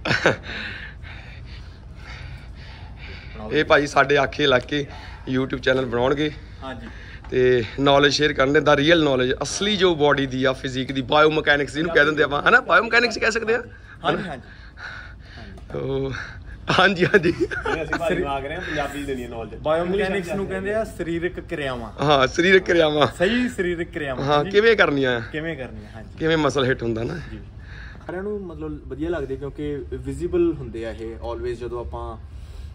ਇਹ ਭਾਜੀ ਸਾਡੇ ਆਖੇ ਲੱਗ ਕੇ YouTube ਚੈਨਲ ਬਣਾਉਣਗੇ ਹਾਂਜੀ ਤੇ ਨੌਲੇਜ ਸ਼ੇਅਰ ਕਰਨ ਦਾ ਰੀਅਲ ਨੌਲੇਜ ਅਸਲੀ ਜੋ ਬਾਡੀ ਦੀ ਆ ਫਿਜ਼ੀਕ ਦੀ ਬਾਇਓ ਮਕੈਨਿਕਸ ਜਿਹਨੂੰ ਕਹਿ ਦਿੰਦੇ ਆਪਾਂ ਹਨਾ ਬਾਇਓ ਮਕੈਨਿਕਸ ਕਹਿ ਸਕਦੇ ਆ ਹਾਂਜੀ ਹਾਂਜੀ ਤੋ ਹਾਂਜੀ ਹਾਂਜੀ ਅਸੀਂ ਭਾਜੀ ਨੂੰ ਆ ਗਏ ਹਾਂ ਪੰਜਾਬੀ ਦੀ ਦੇਣੀ ਨੌਲੇਜ ਬਾਇਓਮੈਕੈਨਿਕਸ ਨੂੰ ਕਹਿੰਦੇ ਆ ਸਰੀਰਕ ਕਿਰਿਆਵਾਂ ਹਾਂ ਸਰੀਰਕ ਕਿਰਿਆਵਾਂ ਸਹੀ ਸਰੀਰਕ ਕਿਰਿਆਵਾਂ ਹਾਂ ਕਿਵੇਂ ਕਰਨੀਆਂ ਕਿਵੇਂ ਕਰਨੀਆਂ ਹਾਂਜੀ ਕਿਵੇਂ ਮਸਲ ਹਿੱਟ ਹੁੰਦਾ ਨਾ ਜੀ ਸਾਰਿਆਂ ਨੂੰ ਮਤਲਬ ਵਧੀਆ ਲੱਗਦੇ ਕਿਉਂਕਿ ਵਿਜ਼ੀਬਲ ਹੁੰਦੇ ਆ ਇਹ ਆਲਵੇਜ਼ ਜਦੋਂ ਆਪਾਂ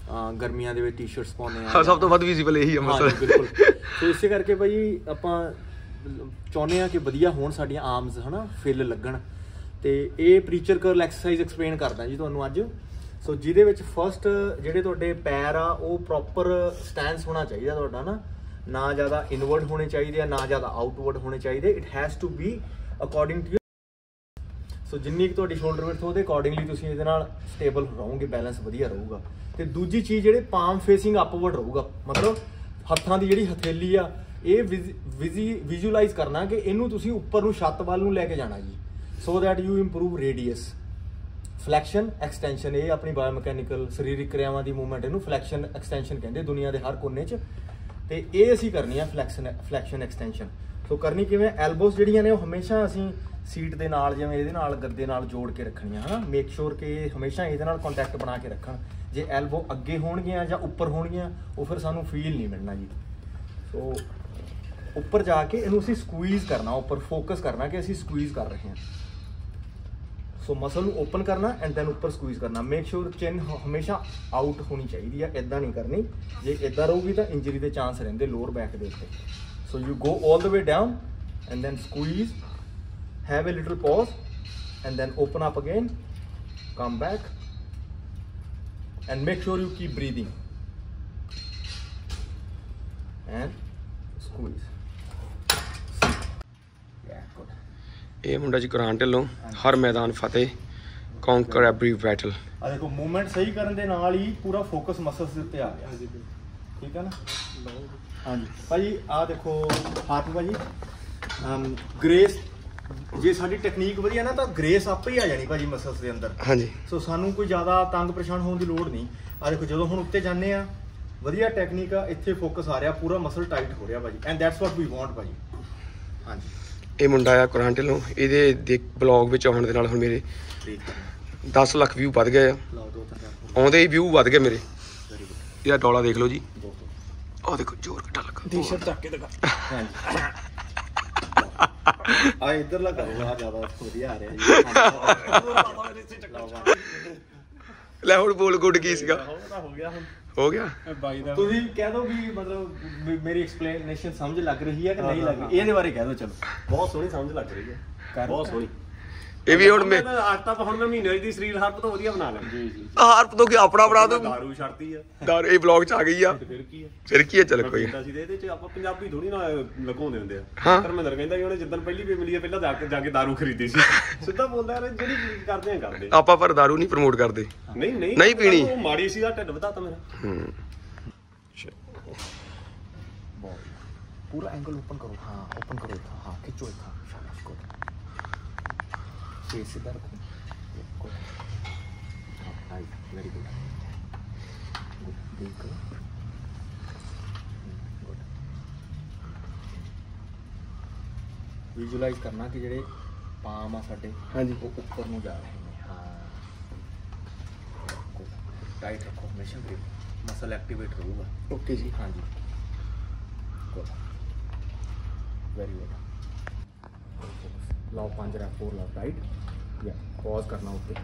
ਗਰਮੀਆਂ ਦੇ ਵਿੱਚ ਟੀ-ਸ਼ਰਟਸ ਪਾਉਂਦੇ ਆ। ਹਾਂ, ਸਭ ਤੋਂ ਵੱਧ ਵਿਜ਼ੀਬਲ ਇਹੀ ਆ ਮਸਲ। ਬਿਲਕੁਲ। ਸੋ ਇਸੇ ਕਰਕੇ ਭਾਈ ਆਪਾਂ ਚਾਹੁੰਦੇ ਆ ਕਿ ਵਧੀਆ ਹੋਣ ਸਾਡੀਆਂ ਆਰਮਸ, ਹਨਾ, ਫਿਲ ਲੱਗਣ। ਤੇ ਇਹ ਪ੍ਰੀਚਰ ਕਰਲ ਐਕਸਰਸਾਈਜ਼ ਐਕਸਪਲੇਨ ਕਰਦਾ ਜੀ ਤੁਹਾਨੂੰ ਅੱਜ। ਸੋ ਜਿਹਦੇ ਵਿੱਚ ਫਸਟ ਜਿਹੜੇ ਤੁਹਾਡੇ ਪੈਰ ਆ ਉਹ ਪ੍ਰੋਪਰ ਸਟੈਂਸ ਹੋਣਾ ਚਾਹੀਦਾ ਤੁਹਾਡਾ, ਨਾ ਜ਼ਿਆਦਾ ਇਨਵਰਡ ਹੋਣੇ ਚਾਹੀਦੇ ਆ, ਨਾ ਜ਼ਿਆਦਾ ਆਊਟਵਰਡ ਹੋਣੇ ਚਾਹੀਦੇ। It has to be according to. So ਜਿੰਨੀ ਕੁ ਤੁਹਾਡੀ ਸ਼ੋਲਡਰ ਵਿਡਥ ਉਹਦੇ ਅਕੋਰਡਿੰਗਲੀ ਤੁਸੀਂ ਇਹਦੇ ਨਾਲ ਸਟੇਬਲ ਰਹੋਗੇ, ਬੈਲੈਂਸ ਵਧੀਆ ਰਹੂਗਾ। ਤੇ ਦੂਜੀ ਚੀਜ਼ ਜਿਹੜੇ ਪਾਮ ਫੇਸਿੰਗ ਅਪਵਰਡ ਰਹੂਗਾ, ਮਤਲਬ ਹੱਥਾਂ ਦੀ ਜਿਹੜੀ ਹਥੇਲੀ ਆ ਇਹ ਵਿਜ਼ੂਅਲਾਈਜ਼ ਕਰਨਾ ਕਿ ਇਹਨੂੰ ਤੁਸੀਂ ਉੱਪਰ ਨੂੰ, ਛੱਤ ਵੱਲ ਨੂੰ ਲੈ ਕੇ ਜਾਣਾ ਜੀ, so that you improve radius. Flexion extension, ਇਹ ਆਪਣੀ ਬਾਇਓਮੈਕੈਨੀਕਲ ਸਰੀਰਕ ਕਿਰਿਆਵਾਂ ਦੀ ਮੂਵਮੈਂਟ, ਇਹਨੂੰ ਫਲੈਕਸ਼ਨ ਐਕਸਟੈਂਸ਼ਨ ਕਹਿੰਦੇ ਦੁਨੀਆ ਦੇ ਹਰ ਕੋਨੇ 'ਚ। ਤੇ ਇਹ ਅਸੀਂ ਕਰਨੀ ਆ ਫਲੈਕਸ਼ਨ ਐਕਸਟੈਂਸ਼ਨ। ਸੋ ਕਰਨੀ ਕਿਵੇਂ? ਐਲਬੋਸ ਜਿਹੜੀਆਂ ਨੇ ਉਹ ਹਮੇਸ਼ਾ ਅਸੀਂ ਸੀਟ ਦੇ ਨਾਲ, ਜਿਵੇਂ ਇਹਦੇ ਨਾਲ, ਗੱਦੇ ਨਾਲ ਜੋੜ ਕੇ ਰੱਖਣੀਆਂ, ਹਨਾ। ਮੇਕ ਸ਼ੋਰ ਕਿ ਇਹ ਹਮੇਸ਼ਾ ਇਹਦੇ ਨਾਲ ਕੰਟੈਕਟ ਬਣਾ ਕੇ ਰੱਖਣ। ਜੇ ਐਲਬੋ ਅੱਗੇ ਹੋਣਗੀਆਂ ਜਾਂ ਉੱਪਰ ਹੋਣਗੀਆਂ ਉਹ ਫਿਰ ਸਾਨੂੰ ਫੀਲ ਨਹੀਂ ਮਿਲਣਾ ਜੀ। ਸੋ ਉੱਪਰ ਜਾ ਕੇ ਇਹਨੂੰ ਅਸੀਂ ਸਕੁਈਜ਼ ਕਰਨਾ, ਉੱਪਰ ਫੋਕਸ ਕਰਨਾ ਕਿ ਅਸੀਂ ਸਕੁਈਜ਼ ਕਰ ਰਹੇ ਹਾਂ। ਸੋ ਮਸਲ ਨੂੰ ਓਪਨ ਕਰਨਾ ਐਂਡ ਦੈਨ ਉੱਪਰ ਸਕੁਈਜ਼ ਕਰਨਾ। ਮੇਕ ਸ਼ੋਰ ਚਿਨ ਹਮੇਸ਼ਾ ਆਊਟ ਹੋਣੀ ਚਾਹੀਦੀ ਆ, ਇਦਾਂ ਨਹੀਂ ਕਰਨੀ। ਜੇ ਇਦਾਂ ਰਹੂਗੀ ਤਾਂ ਇੰਜਰੀ ਦੇ ਚਾਂਸ ਰਹਿੰਦੇ ਲੋਅਰ ਬੈਕ ਦੇ ਉੱਤੇ। So you go all the way down and then squeeze, have a little pause and then open up again, come back and make sure you keep breathing and squeeze. Yeah, good. ਇਹ ਮੁੰਡਾ ਜੀ ਕੁਰਾਨ ਢਿੱਲੋਂ, ਹਰ ਮੈਦਾਨ ਫਤਿਹ, conquer every battle। ਆ ਦੇਖੋ movement ਸਹੀ ਕਰਨ ਦੇ ਨਾਲ ਹੀ ਪੂਰਾ ਫੋਕਸ ਮਸਲਸ ਦੇ ਉੱਤੇ ਆ ਗਿਆ। ਠੀਕ ਹੈ ਨਾ? ਹਾਂਜੀ ਭਾਜੀ, ਆ ਦੇਖੋ ਹੱਥ ਭਾਜੀ, ਗ੍ਰੇਸ, ਜੇ ਸਾਡੀ ਟੈਕਨੀਕ ਵਧੀਆ ਨਾ ਤਾਂ ਗ੍ਰੇਸ ਆਪੇ ਹੀ ਆ ਜਾਣੀ ਭਾਜੀ ਮਸਲਸ ਦੇ ਅੰਦਰ। ਹਾਂਜੀ। ਸੋ ਸਾਨੂੰ ਕੋਈ ਜ਼ਿਆਦਾ ਤੰਗ ਪਰੇਸ਼ਾਨ ਹੋਣ ਦੀ ਲੋੜ ਨਹੀਂ। ਆ ਦੇਖੋ ਜਦੋਂ ਹੁਣ ਉੱਤੇ ਜਾਂਦੇ ਆ, ਵਧੀਆ ਟੈਕਨੀਕ ਆ, ਇੱਥੇ ਫੋਕਸ ਆ ਰਿਹਾ, ਪੂਰਾ ਮਸਲ ਟਾਈਟ ਹੋ ਰਿਹਾ ਭਾਜੀ, and that's what we want ਭਾਜੀ। ਹਾਂਜੀ। ਇਹ ਮੁੰਡਾ ਆ ਕੁਰਾਨ ਢਿੱਲੋਂ, ਇਹਦੇ ਬਲੌਗ ਵਿੱਚ ਆਉਣ ਦੇ ਨਾਲ ਹੁਣ ਮੇਰੇ 10 ਲੱਖ ਵਿਊ ਵੱਧ ਗਏ ਆ। ਆਉਂਦੇ ਹੀ ਵਿਊ ਵੱਧ ਗਏ ਮੇਰੇ। ਇਹਦਾ ਡੋਲਾ ਦੇਖ ਲਓ ਜੀ, ਆਹ ਦੇਖੋ ਜ਼ੋਰ ਕਿੱਡਾ ਲੱਗਾ। ਟੀ-ਸ਼ਰਟ ਚੱਕ ਕੇ ਦਿਖਾ। ਹਾਂਜੀ। ਆ ਇੱਧਰ ਲਾ ਕਰੋ, ਆ ਜ਼ਿਆਦਾ ਵਧੀਆ ਆ ਰਿਹਾ ਜੀ। ਲੈ ਹੁਣ ਬੋਲ ਗੁੱਡ ਕੀ ਸੀਗਾ? ਹੋ ਗਿਆ ਹੁਣ, ਹੋ ਗਿਆ। ਤੁਸੀਂ ਕਹਿ ਦੋ ਵੀ ਮਤਲਬ ਮੇਰੀ ਐਕਸਪਲੇਨੇਸ਼ਨ ਸਮਝ ਲੱਗ ਰਹੀ ਹੈ ਕਿ ਨਹੀਂ ਲੱਗ ਰਹੀ, ਇਹਦੇ ਬਾਰੇ ਕਹਿ ਦੋ। ਚਲੋ, ਬਹੁਤ ਸੋਹਣੀ ਸਮਝ ਲੱਗ ਰਹੀ ਹੈ, ਬਹੁਤ ਸੋਹਣੀ। ਇਹ ਵੀ ਹੁਣ ਮੈਂ ਅੱਜ ਤਾਂ ਹੁਣ ਮੈਂ ਮਹੀਨੇ ਦੀ ਸਰੀਰ ਹਰਪ ਤੋਂ ਵਧੀਆ ਬਣਾ ਲਿਆ। ਜੀ ਜੀ। ਹਰਪ ਤੋਂ ਕੀ ਆਪਣਾ ਬਣਾ ਦੋ। ਦਾਰੂ ਛੱਡਤੀ ਆ, ਦਾਰੂ ਇਹ ਬਲੌਗ ਚ ਆ ਗਈ ਆ। ਫਿਰ ਕੀ ਆ? ਫਿਰ ਕੀ ਆ? ਚੱਲ ਕੋਈ ਸੀ ਇਹਦੇ ਚ ਆਪਾਂ ਪੰਜਾਬੀ ਥੋੜੀ ਨਾ ਲਗਾਉਂਦੇ ਹੁੰਦੇ ਆ। ਹਾਂ। ਧਰਮਿੰਦਰ ਕਹਿੰਦਾ ਕਿ ਉਹਨੇ ਜਿੱਦਣ ਪਹਿਲੀ ਵੀ ਮਿਲੀ ਆ ਪਹਿਲਾਂ ਜਾ ਕੇ ਦਾਰੂ ਖਰੀਦੀ ਸੀ। ਸਿੱਧਾ ਬੋਲਦਾ ਯਾਰ, ਜਿਹੜੀ ਚੀਜ਼ ਕਰਦੇ ਆ ਕਰਦੇ। ਆਪਾਂ ਪਰ ਦਾਰੂ ਨਹੀਂ ਪ੍ਰਮੋਟ ਕਰਦੇ। ਨਹੀਂ ਪੀਣੀ। ਉਹ ਮਾੜੀ ਸੀ ਦਾ ਢਿੱਡ ਵਧਾਤਾ ਮੇਰਾ। पूरा एंगल ओपन करो। हाँ, ओपन करो। हाँ, खींचो। हाँ, शाबाश, गुड। फेस सीधा रखो। गुड। हाँ, nice, very good. Good, breathe करो। गुड। विजुअलाइज करना कि ਜਿਹੜੇ ਪਾਮ ਆ ਸਾਡੇ, ਹਾਂਜੀ, ਉਹ ਉੱਪਰ ਨੂੰ ਜਾ ਰਹੇ ਨੇ। ਹਾਂ, ਟਾਈਟ ਰੱਖੋ ਹਮੇਸ਼ਾ, ਗ੍ਰਿਪ, ਮਸਲ ਐਕਟੀਵੇਟ ਰਹੂਗਾ। ਓਕੇ ਜੀ। ਹਾਂਜੀ, ਗੁੱਡ, वेरी गुड। लाओ 5 रैप, 4 लाओ, राइट। या पॉज करना ऊपर,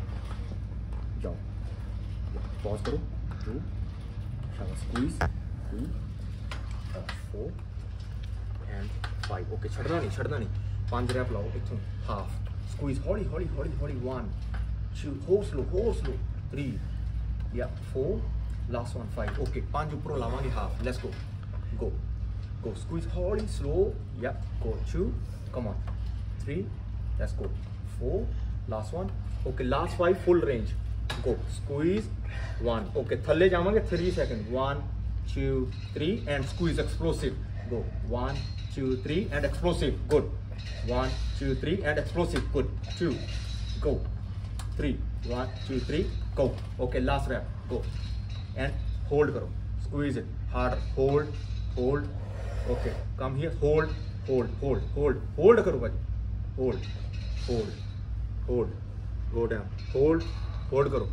जाओ, पॉज करो। 2, शाबाश, स्क्वीज, 3, 4 एंड 5। ओके, छड़ना नहीं। 5 रैप लाओ इथों, हाफ स्क्वीज, हौली 1 2 होल्ड स्लो 3, या 4, लास्ट वन 5। ओके, 5 ऊपर लावांगे, half. Let's go, squeeze hard, slow, yeah, go 2, come on, 3, let's go, 4, last one, okay, last 5 full range, go, squeeze 1, okay, thalle javange 3 seconds, 1 2 3 and squeeze, explosive, go 1 2 3 and explosive, good, 1 2 3 and explosive, good, 2, go, 3, 1 2 3, go, okay, last rep, go, and hold karo, squeeze it harder, hold, okay, come here, hold करो भाई, hold, go down, hold करो,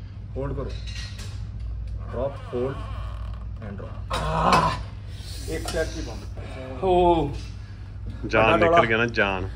drop, hold and drop। एक set की बम हो जान निकल गया ना, जान।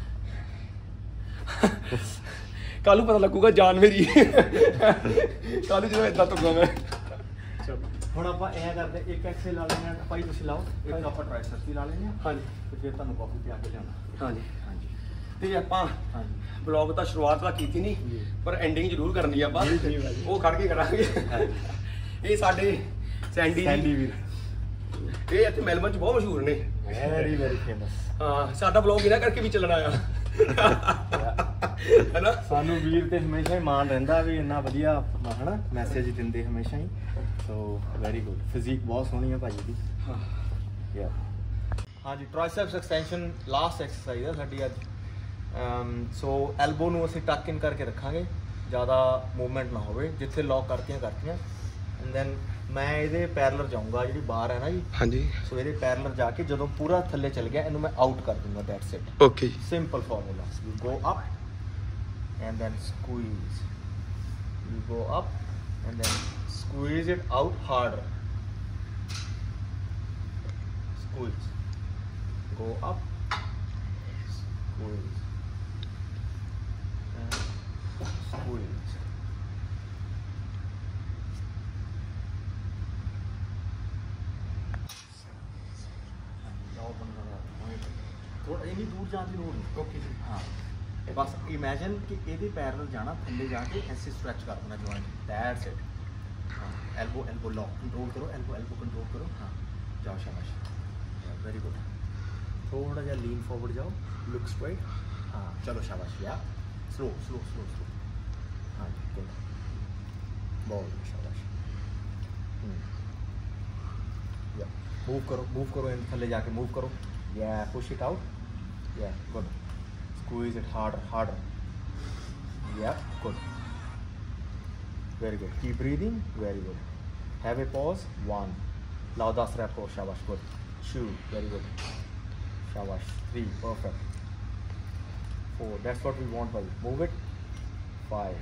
ਕੱਲ ਨੂੰ ਪਤਾ ਲੱਗੂਗਾ ਜਾਨ ਮੇਰੀ। ਕੱਲ ਜਦੋਂ ਇਦਾਂ ਤੁੰਗਾ ਮੈਂ। ਹੁਣ ਆਪਾਂ ਐਂ ਕਰਦੇ ਇੱਕ ਐਕਸਲ ਲਾ ਲੈਣੇ ਆ ਭਾਈ, ਤੁਸੀਂ ਲਾਓ ਇੱਕ ਆਪਾਂ ਟ੍ਰਾਈਸੈਪਸ ਦੀ ਲਾ ਲੈਣੇ ਆ। ਹਾਂਜੀ ਤੇ ਫਿਰ ਤੁਹਾਨੂੰ ਕਾਫੀ ਪਿਆ ਕੇ ਲਿਆਉਣਾ। ਹਾਂਜੀ ਹਾਂਜੀ ਤੇ ਆਪਾਂ ਹਾਂਜੀ ਬਲੌਗ ਤਾਂ ਸ਼ੁਰੂਆਤ ਤਾਂ ਕੀਤੀ ਨਹੀਂ, ਪਰ ਐਂਡਿੰਗ ਜ਼ਰੂਰ ਕਰਨੀ ਆ ਆਪਾਂ, ਉਹ ਖੜ ਕੇ ਕਰਾਂਗੇ। ਇਹ ਸਾਡੇ ਸੈਂਡੀ ਵੀਰ, ਇਹ ਇੱਥੇ ਮੈਲਬਨ ਚ ਬਹੁਤ ਮਸ਼ਹੂਰ ਨੇ, ਵੈਰੀ ਫੇਮਸ। ਹਾਂ ਸਾਡਾ ਬਲੌਗ ਇਹਨਾਂ ਕਰਕੇ ਵੀ ਚੱਲਣਾ ਆ ਹੈਨਾ। ਸਾਨੂੰ ਵੀਰ ਤੇ ਹਮੇਸ਼ਾ ਹੀ ਮਾਣ ਰਹਿੰਦਾ ਵੀ ਇੰਨਾ ਵਧੀਆ ਹਨਾ ਮੈਸੇਜ ਦਿੰਦੇ ਹਮੇਸ਼ਾ ਹੀ। So very good. ਫਿਜ਼ੀਕ ਬਹੁਤ ਸੋਹਣੀ ਹੈ ਭਾਜੀ ਦੀ। ਯਾ ਹਾਂਜੀ, ਟ੍ਰਾਈਸੈਪਸ ਐਕਸਟੈਂਸ਼ਨ ਲਾਸਟ ਐਕਸਰਸਾਈਜ਼ ਹੈ ਸਾਡੀ ਅੱਜ। ਸੋ ਐਲਬੋ ਨੂੰ ਅਸੀਂ ਟੱਕ ਇਨ ਕਰਕੇ ਰੱਖਾਂਗੇ, ਜ਼ਿਆਦਾ ਮੂਵਮੈਂਟ ਨਾ ਹੋਵੇ, ਜਿੱਥੇ ਲੌਕ ਕਰਤੀਆਂ ਐਂਡ ਦੈਨ ਮੈਂ ਇਹਦੇ ਪੈਰਲਰ ਜਾਊਂਗਾ, ਜਿਹੜੀ ਬਾਰ ਹੈ ਨਾ ਜੀ। ਹਾਂਜੀ ਸੋ ਇਹਦੇ ਪੈਰਲਰ ਜਾ ਕੇ ਜਦੋਂ ਪੂਰਾ ਥੱਲੇ ਚਲ ਗਿਆ ਇਹਨੂੰ ਮੈਂ ਆਊਟ ਕਰ ਦੂੰਗਾ। That's it. Okay simple formula. You go up and then squeeze, you go up and then squeeze it out harder, squeeze, go up, squeeze, and squeeze. थोड़ा इन्नी दूर जाने की लोड़ नहीं। ओके जी। हाँ बस इमेजिन कि ये पैरल जाना, थल्ले जाके ऐसे स्ट्रेच कर देना जॉइंट। That's it. हाँ एल्बो एल्बो लॉक कंट्रोल करो, एल्बो एल्बो कंट्रोल करो। हाँ जाओ, शाबाश, वेरी गुड। थोड़ा जा लीन फॉरवर्ड जाओ, लुक स्ट्रेट। हाँ चलो शाबाश। या स्लो स्लो स्लो स्लो। हाँ जी गुड, बहुत शाबाश। या मूव करो इन थल्ले जाके मूव करो। Yeah push it out. Yeah good, squeeze it harder harder. Yeah good, very good, keep breathing, very good. Have a pause, 1, लाओ 10 रैप हो, शाबाश, good. 2, very good, shabash, 3, perfect, 4, that's what we want buddy, move it, 5,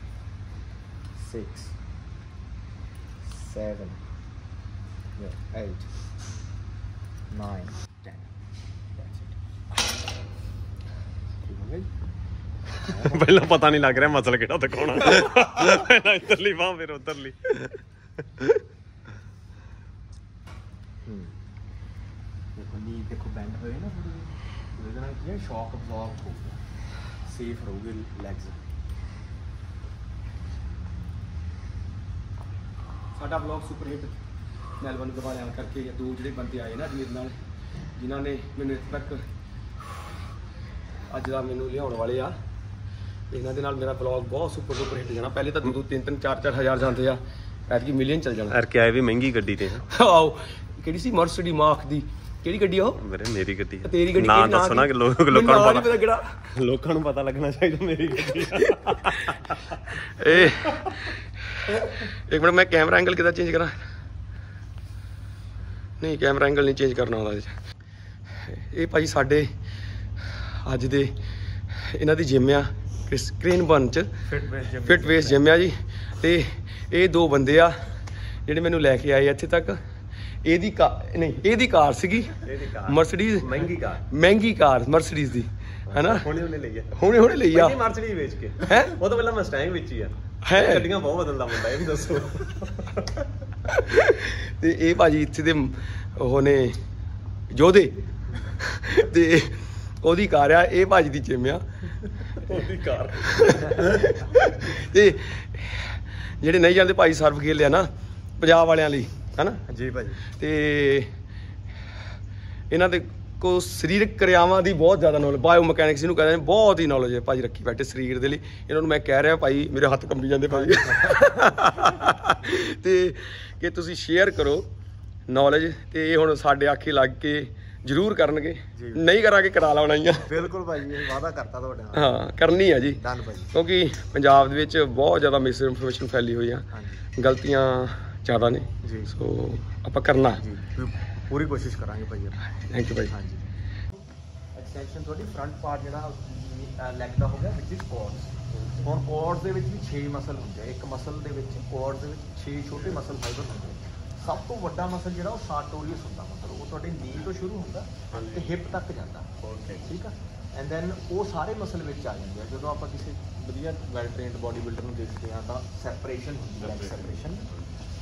6, 7, 8, 9, 10, that's it। ठीक हो गई? ਪਹਿਲਾਂ ਪਤਾ ਨਹੀਂ ਲੱਗ ਰਿਹਾ ਮਸਲ ਕਿਹੜਾ ਦਿਖਾਉਣਾ। ਪਹਿਲਾਂ ਇੱਧਰਲੀ ਬਾਂਹ ਫਿਰ ਉੱਧਰਲੀ। देखो नी देखो बैंड होए ना थोड़ी, ਉਹਦੇ ਨਾਲ ਕੀ ਹੈ ਸ਼ੌਕ ਅਬਜ਼ੌਰਬ ਹੋਊਗਾ, ਸੇਫ ਰਹੂਗੇ ਲੈਗਸ। ਸਾਡਾ ਬਲੌਗ ਸੁਪਰ ਹਿੱਟ ਮੈਲਬਨ ਦਵਾਲਿਆਂ ਕਰਕੇ ਦੋ ਜਿਹੜੇ ਬੰਦੇ ਆਏ ਨਾ ਵੀਰ ਨਾਲ, ਜਿਨ੍ਹਾਂ ਨੇ ਮੈਨੂੰ ਇੱਥੇ ਤੱਕ ਅੱਜ ਦਾ ਮੈਨੂੰ ਲਿਆਉਣ ਵਾਲੇ ਆ, ਇਹਨਾਂ ਦੇ ਨਾਲ ਮੇਰਾ ਬਲੌਗ ਬਹੁਤ ਸੁਪਰ ਡੁਪਰ ਹਿੱਟ ਜਾਣਾ। ਪਹਿਲੇ ਤਾਂ 2 3 3 4 4 ਹਜ਼ਾਰ ਜਾਂਦੇ ਆ, ਐਤਕੀ ਮਿਲੀਅਨ ਚੱਲ ਜਾਣਾ। ਅਰ ਕਿਆ ਇਹ ਵੀ ਮਹਿੰਗੀ ਗੱਡੀ ਤੇ ਆਓ ਕਿਹੜੀ ਸੀ? ਮਰਸਡੀ ਮਾਰਕ ਦੀ। ਕਿਹੜੀ ਗੱਡੀ ਉਹ? ਮੇਰੇ ਮੇਰੀ ਗੱਡੀ ਆ। ਤੇਰੀ ਗੱਡੀ? ਨਾ ਦੱਸੋ ਨਾ ਕਿ ਲੋਕਾਂ ਨੂੰ ਪਤਾ ਕਿਹੜਾ, ਲੋਕਾਂ ਨੂੰ ਪਤਾ ਲੱਗਣਾ ਚਾਹੀਦਾ ਮੇਰੀ ਗੱਡੀ ਆ। ਇਹ ਇੱਕ ਮਿੰਟ, ਮੈਂ ਕੈਮਰਾ ਐਂਗਲ ਕਿੱਦਾਂ ਚੇਂਜ ਕਰਾਂ? ਨਹੀਂ ਕੈਮਰਾ ਐਂਗਲ ਨਹੀਂ ਚੇਂਜ ਕਰਨਾ ਆਉਂਦਾ ਇਹਦੇ 'ਚ। ਇਹ ਭਾਈ ਸਾਡੇ ਅੱਜ ਦੇ ਇਹਨਾਂ ਦੀ ਜਿਮ ਆ ਕ੍ਰੇਨਬਰਨ 'ਚ, ਫਿਟ ਵੇਸ ਜਿਮ ਆ ਜੀ। ਤੇ ਇਹ ਦੋ ਬੰਦੇ ਆ ਜਿਹੜੇ ਮੈਨੂੰ ਲੈ ਕੇ ਆਏ ਇੱਥੇ ਤੱਕ। ਇਹਦੀ ਇਹਦੀ ਕਾਰ ਸੀਗੀ ਮਰਸੀਡੀਜ਼, ਮਹਿੰਗੀ ਕਾਰ ਮਰਸੀਡੀਜ਼ ਦੀ, ਹੈਨਾ। ਹੁਣੇ ਲਈ ਆ ਮਰਸੀਡੀਜ਼ ਵੇਚ ਕੇ ਹੈ। ਉਹ ਤਾਂ ਪਹਿਲਾਂ ਮਸਟੈਂਗ ਵੇਚੀ ਆ। ਹੈ ਗੱਡੀਆਂ ਬਹੁਤ ਬਦਲਦਾ ਮੁੰਡਾ, ਇਹ ਵੀ ਦੱਸੋ। ਤੇ ਇਹ ਭਾਜੀ ਇੱਥੇ ਦੇ ਉਹ ਨੇ ਯੋਧੇ, ਤੇ ਉਹਦੀ ਕਾਰ ਆ, ਇਹ ਭਾਜੀ ਦੀ ਜਿਮ ਆ ਉਹਦੀ ਕਾਰ। ਤੇ ਜਿਹੜੇ ਨਹੀਂ ਜਾਂਦੇ ਭਾਈ ਸਰਵ ਖੇਲਿਆ ਨਾ ਪੰਜਾਬ ਵਾਲਿਆਂ ਲਈ, ਹੈਨਾ ਜੀ ਭਾਜੀ। ਤੇ ਇਹਨਾਂ ਦੇ ਕੋ ਸਰੀਰਕ ਕਿਰਿਆਵਾਂ ਦੀ ਬਹੁਤ ਜ਼ਿਆਦਾ ਨੌਲੇਜ, ਬਾਇਓ ਮਕੈਨਿਕਸ ਇਹਨੂੰ ਕਹਿੰਦੇ ਨੇ, ਬਹੁਤ ਹੀ ਨੌਲੇਜ ਹੈ ਭਾਜੀ ਰੱਖੀ ਬੈਠੇ ਸਰੀਰ ਦੇ ਲਈ। ਇਹਨਾਂ ਨੂੰ ਮੈਂ ਕਹਿ ਰਿਹਾ ਭਾਈ ਮੇਰੇ ਹੱਥ ਕੰਬੀ ਜਾਂਦੇ ਭਾਜੀ। ਤੇ ਕਿ ਤੁਸੀਂ ਸ਼ੇਅਰ ਕਰੋ ਨੌਲੇਜ, ਤੇ ਇਹ ਹੁਣ ਸਾਡੇ ਆਖੇ ਲੱਗ ਕੇ ਜ਼ਰੂਰ ਕਰਨਗੇ। ਨਹੀਂ ਕਰਾਂਗੇ ਕਰਾ ਲਾਉਣਾ ਹੀ ਆ। ਬਿਲਕੁਲ ਭਾਜੀ, ਇਹ ਵਾਅਦਾ ਕਰਤਾ ਤੁਹਾਡੇ ਨਾਲ। ਹਾਂ ਕਰਨੀ ਆ ਜੀ, ਡਨ ਭਾਜੀ। ਕਿਉਂਕਿ ਪੰਜਾਬ ਦੇ ਵਿੱਚ ਬਹੁਤ ਜ਼ਿਆਦਾ ਮਿਸ ਇਨਫੋਰਮੇਸ਼ਨ ਫੈਲੀ ਹੋਈ ਆ, ਗਲਤੀਆਂ ਜ਼ਿਆਦਾ ਨੇ ਜੀ। ਸੋ ਆਪਾਂ ਕਰਨਾ ਜੀ ਪੂਰੀ ਕੋਸ਼ਿਸ਼ ਕਰਾਂਗੇ ਭਾਜੀ। ਥੈਂਕ ਯੂ ਭਾਈ। ਹਾਂਜੀ, ਐਕਸਟੈਂਸ਼ਨ ਤੁਹਾਡੀ ਫਰੰਟ ਪਾਰਟ ਜਿਹੜਾ ਲੈਗ ਦਾ ਹੋ ਗਿਆ ਵਿਚ ਇਜ਼ ਕੋਰਡਸ। ਹੁਣ ਕੋਰਡਸ ਦੇ ਵਿੱਚ ਵੀ 6 ਮਸਲ ਹੁੰਦੇ ਆ। ਇੱਕ ਮਸਲ ਦੇ ਵਿੱਚ ਕੋਰਡਸ ਦੇ ਵਿੱਚ 6 ਛੋਟੇ ਮਸਲ ਫਾਈਬਰ ਹੁੰਦੇ ਆ। ਸਭ ਤੋਂ ਵੱਡਾ ਮਸਲ ਜਿਹੜਾ ਉਹ ਸਾਰਟੋਰੀਅਸ ਹੁੰਦਾ ਮਸਲ, ਉਹ ਤੁਹਾਡੇ ਨੀ ਤੋਂ ਸ਼ੁਰੂ ਹੁੰਦਾ ਤੇ ਹਿਪ ਤੱਕ ਜਾਂਦਾ। ਓਕੇ ਠੀਕ ਆ। ਐਂਡ ਦੈਨ ਉਹ ਸਾਰੇ ਮਸਲ ਵਿੱਚ ਆ ਜਾਂਦੇ ਆ। ਜਦੋਂ ਆਪਾਂ ਕਿਸੇ ਵਧੀਆ ਵੈਲ ਟ੍ਰੇਨਡ ਬੋਡੀ ਬਿਲਡਰ ਨੂੰ ਦੇਖਦੇ ਹਾਂ ਤਾਂ ਸੈਪਰੇਸ਼ਨ ਹੁੰਦੀ ਹੈ, ਸੈਪਰੇਸ਼ਨ।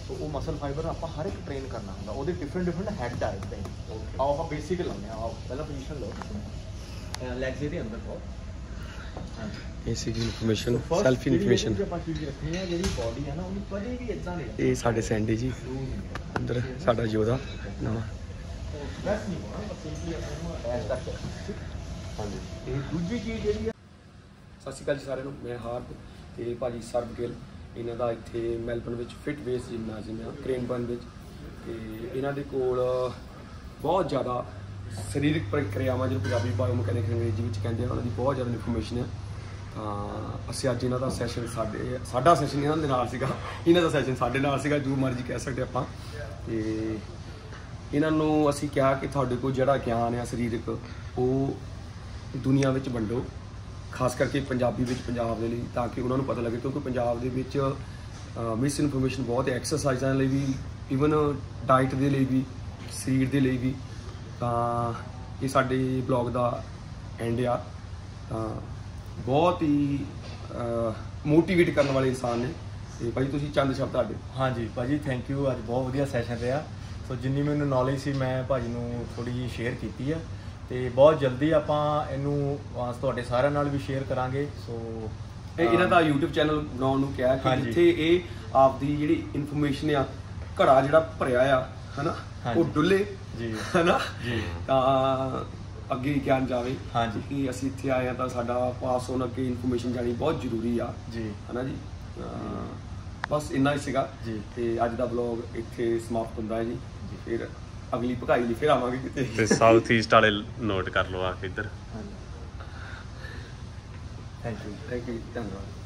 ਸੋ ਉਹ ਮਸਲ ਫਾਈਬਰ ਆਪਾਂ ਹਰ ਇੱਕ ਟ੍ਰੇਨ ਕਰਨਾ ਹੁੰਦਾ, ਉਹਦੇ ਡਿਫਰੈਂਟ ਹੈਡ ਆ ਇੱਦਾਂ ਹੀ। ਆਓ ਆਪਾਂ ਬੇਸਿਕ ਲਾਉਂਦੇ ਹਾਂ, ਆਓ ਪਹਿਲਾਂ ਪੋਜੀਸ਼ਨ ਲਓ, ਲੈਗਸ ਇਹਦੇ ਅੰਦਰ ਪਾਓ। ਇਹ ਸੀ ਇਨਫੋਰਮੇਸ਼ਨ, ਸੈਲਫ ਇਨਫੋਰਮੇਸ਼ਨ। ਆਪਾਂ ਚੀਜ਼ ਰੱਖਣੀ ਹੈ, ਜਿਹੜੀ ਬਾਡੀ ਹੈ ਨਾ ਉਹਨੂੰ ਕਦੇ ਵੀ ਇਦਾਂ ਨਹੀਂ ਇਹ ਸਾਡੇ ਸੈਂਡੀ ਜੀ, ਅੰਦਰ ਸਾਡਾ ਯੋਧਾ ਨਵਾਂ। ਬਸ ਨਹੀਂ ਹੋਣਾ, ਬਸ ਸਿੰਪਲੀ ਆਪਾਂ ਨੂੰ ਐਸ ਤੱਕ। ਹਾਂਜੀ, ਇਹ ਦੂਜੀ ਚੀਜ਼ ਜਿਹੜੀ ਆ। ਸਤਿ ਸ਼੍ਰੀ ਅਕਾਲ ਜੀ ਸਾਰਿਆਂ ਨੂੰ, ਮੈਂ ਹਾਰਦ ਤੇ ਭਾਜੀ ਸਰਬ ਗਿੱਲ। ਇਹਨਾਂ ਦਾ ਇੱਥੇ ਮੈਲਬਨ ਵਿੱਚ ਫਿਟ ਵੇਸ ਜਿਮਨਾਜ਼ੀਅਮ ਆ ਕ੍ਰੇਨਬਰਨ ਵਿੱਚ, ਤੇ ਇਹਨਾਂ ਦੇ ਕੋਲ ਬਹੁਤ ਜ਼ਿਆਦਾ ਸਰੀਰਕ ਪ੍ਰਕਿਰਿਆਵਾਂ ਜਿਹਨੂੰ ਪੰਜਾਬੀ ਬਾਇਓਮੈਕੈਨਿਕਸ ਅੰਗਰੇਜ਼ੀ ਵਿੱਚ ਕਹਿੰਦੇ ਆ, ਉਹਨਾਂ ਦੀ ਬਹੁਤ ਜ਼ਿਆਦਾ ਇਨਫੋਰਮੇਸ਼ਨ ਹੈ। ਤਾਂ ਅਸੀਂ ਅੱਜ ਇਹਨਾਂ ਦਾ ਸੈਸ਼ਨ ਸਾਡਾ ਸੈਸ਼ਨ ਇਹਨਾਂ ਦੇ ਨਾਲ ਸੀਗਾ, ਇਹਨਾਂ ਦਾ ਸੈਸ਼ਨ ਸਾਡੇ ਨਾਲ ਸੀਗਾ, ਜੋ ਮਰਜ਼ੀ ਕਹਿ ਸਕਦੇ ਆਪਾਂ। ਤੇ ਇਹਨਾਂ ਨੂੰ ਅਸੀਂ ਕਿਹਾ ਕਿ ਤੁਹਾਡੇ ਕੋਲ ਜਿਹੜਾ ਗਿਆਨ ਆ ਸਰੀਰਕ, ਉਹ ਦੁਨੀਆ ਵਿੱਚ ਵੰਡੋ, ਖਾਸ ਕਰਕੇ ਪੰਜਾਬੀ ਵਿੱਚ, ਪੰਜਾਬ ਦੇ ਲਈ, ਤਾਂ ਕਿ ਉਹਨਾਂ ਨੂੰ ਪਤਾ ਲੱਗੇ। ਕਿਉਂਕਿ ਪੰਜਾਬ ਦੇ ਵਿੱਚ ਮਿਸ ਇਨਫੋਰਮੇਸ਼ਨ ਬਹੁਤ ਹੈ, ਐਕਸਰਸਾਈਜ਼ਾਂ ਲਈ ਵੀ, ਈਵਨ ਡਾਈਟ ਦੇ ਲਈ ਵੀ, ਸਰੀਰ ਦੇ ਲਈ ਵੀ। ਤਾਂ ਇਹ ਸਾਡੇ ਬਲੌਗ ਦਾ ਐਂਡ ਆ। ਤਾਂ ਬਹੁਤ ਹੀ ਮੋਟੀਵੇਟ ਕਰਨ ਵਾਲੇ ਇਨਸਾਨ ਨੇ। ਤੇ ਭਾਜੀ ਤੁਸੀਂ ਚੰਦ ਸ਼ਬਦ ਤੁਹਾਡੇ। ਹਾਂਜੀ ਭਾਜੀ, ਥੈਂਕ ਯੂ। ਅੱਜ ਬਹੁਤ ਵਧੀਆ ਸੈਸ਼ਨ ਰਿਹਾ। ਸੋ ਜਿੰਨੀ ਮੈਨੂੰ ਨੌਲੇਜ ਸੀ ਮੈਂ ਭਾਜੀ ਨੂੰ ਥੋੜ੍ਹੀ ਜਿਹੀ ਸ਼ੇਅਰ ਕੀਤੀ ਆ, ਤੇ ਬਹੁਤ ਜਲਦੀ ਆਪਾਂ ਇਹਨੂੰ ਤੁਹਾਡੇ ਸਾਰਿਆਂ ਨਾਲ ਵੀ ਸ਼ੇਅਰ ਕਰਾਂਗੇ। ਸੋ ਇਹਨਾਂ ਦਾ YouTube ਚੈਨਲ ਬਣਾਉਣ ਨੂੰ ਕਿਹਾ ਕਿ ਜਿੱਥੇ ਇਹ ਆਪਦੀ ਜਿਹੜੀ ਇਨਫੋਰਮੇਸ਼ਨ ਆ, ਘੜਾ ਜਿਹੜਾ ਭਰਿਆ ਆ ਹਨਾ, ਉਹ ਡੁੱਲੇ ਜੀ ਹਨਾ ਜੀ, ਤਾਂ ਅੱਗੇ ਗਿਆਨ ਜਾਵੇ। ਹਾਂਜੀ, ਕਿ ਅਸੀਂ ਇੱਥੇ ਆਏ ਆ ਤਾਂ ਸਾਡਾ ਪਾਸ ਹੋਣ, ਅੱਗੇ ਇਨਫੋਰਮੇਸ਼ਨ ਜਾਣੀ ਬਹੁਤ ਜ਼ਰੂਰੀ ਆ ਜੀ ਹਨਾ ਜੀ। ਬਸ ਇੰਨਾ ਹੀ ਸੀਗਾ ਜੀ। ਤੇ ਅੱਜ ਦਾ ਬਲੌਗ ਇੱਥੇ ਸਮਾਪਤ ਹੁੰਦਾ ਹੈ ਜੀ। ਫਿਰ ਅਗਲੀ ਭਕਾਈ ਲਈ ਫਿਰ ਆਵਾਂਗੇ ਕਿਤੇ। ਤੇ ਸਾਊਥ ਈਸਟ ਵਾਲੇ ਨੋਟ ਕਰ ਲਓ ਆ ਕੇ ਇੱਧਰ। Thank you. ਧੰਨਵਾਦ।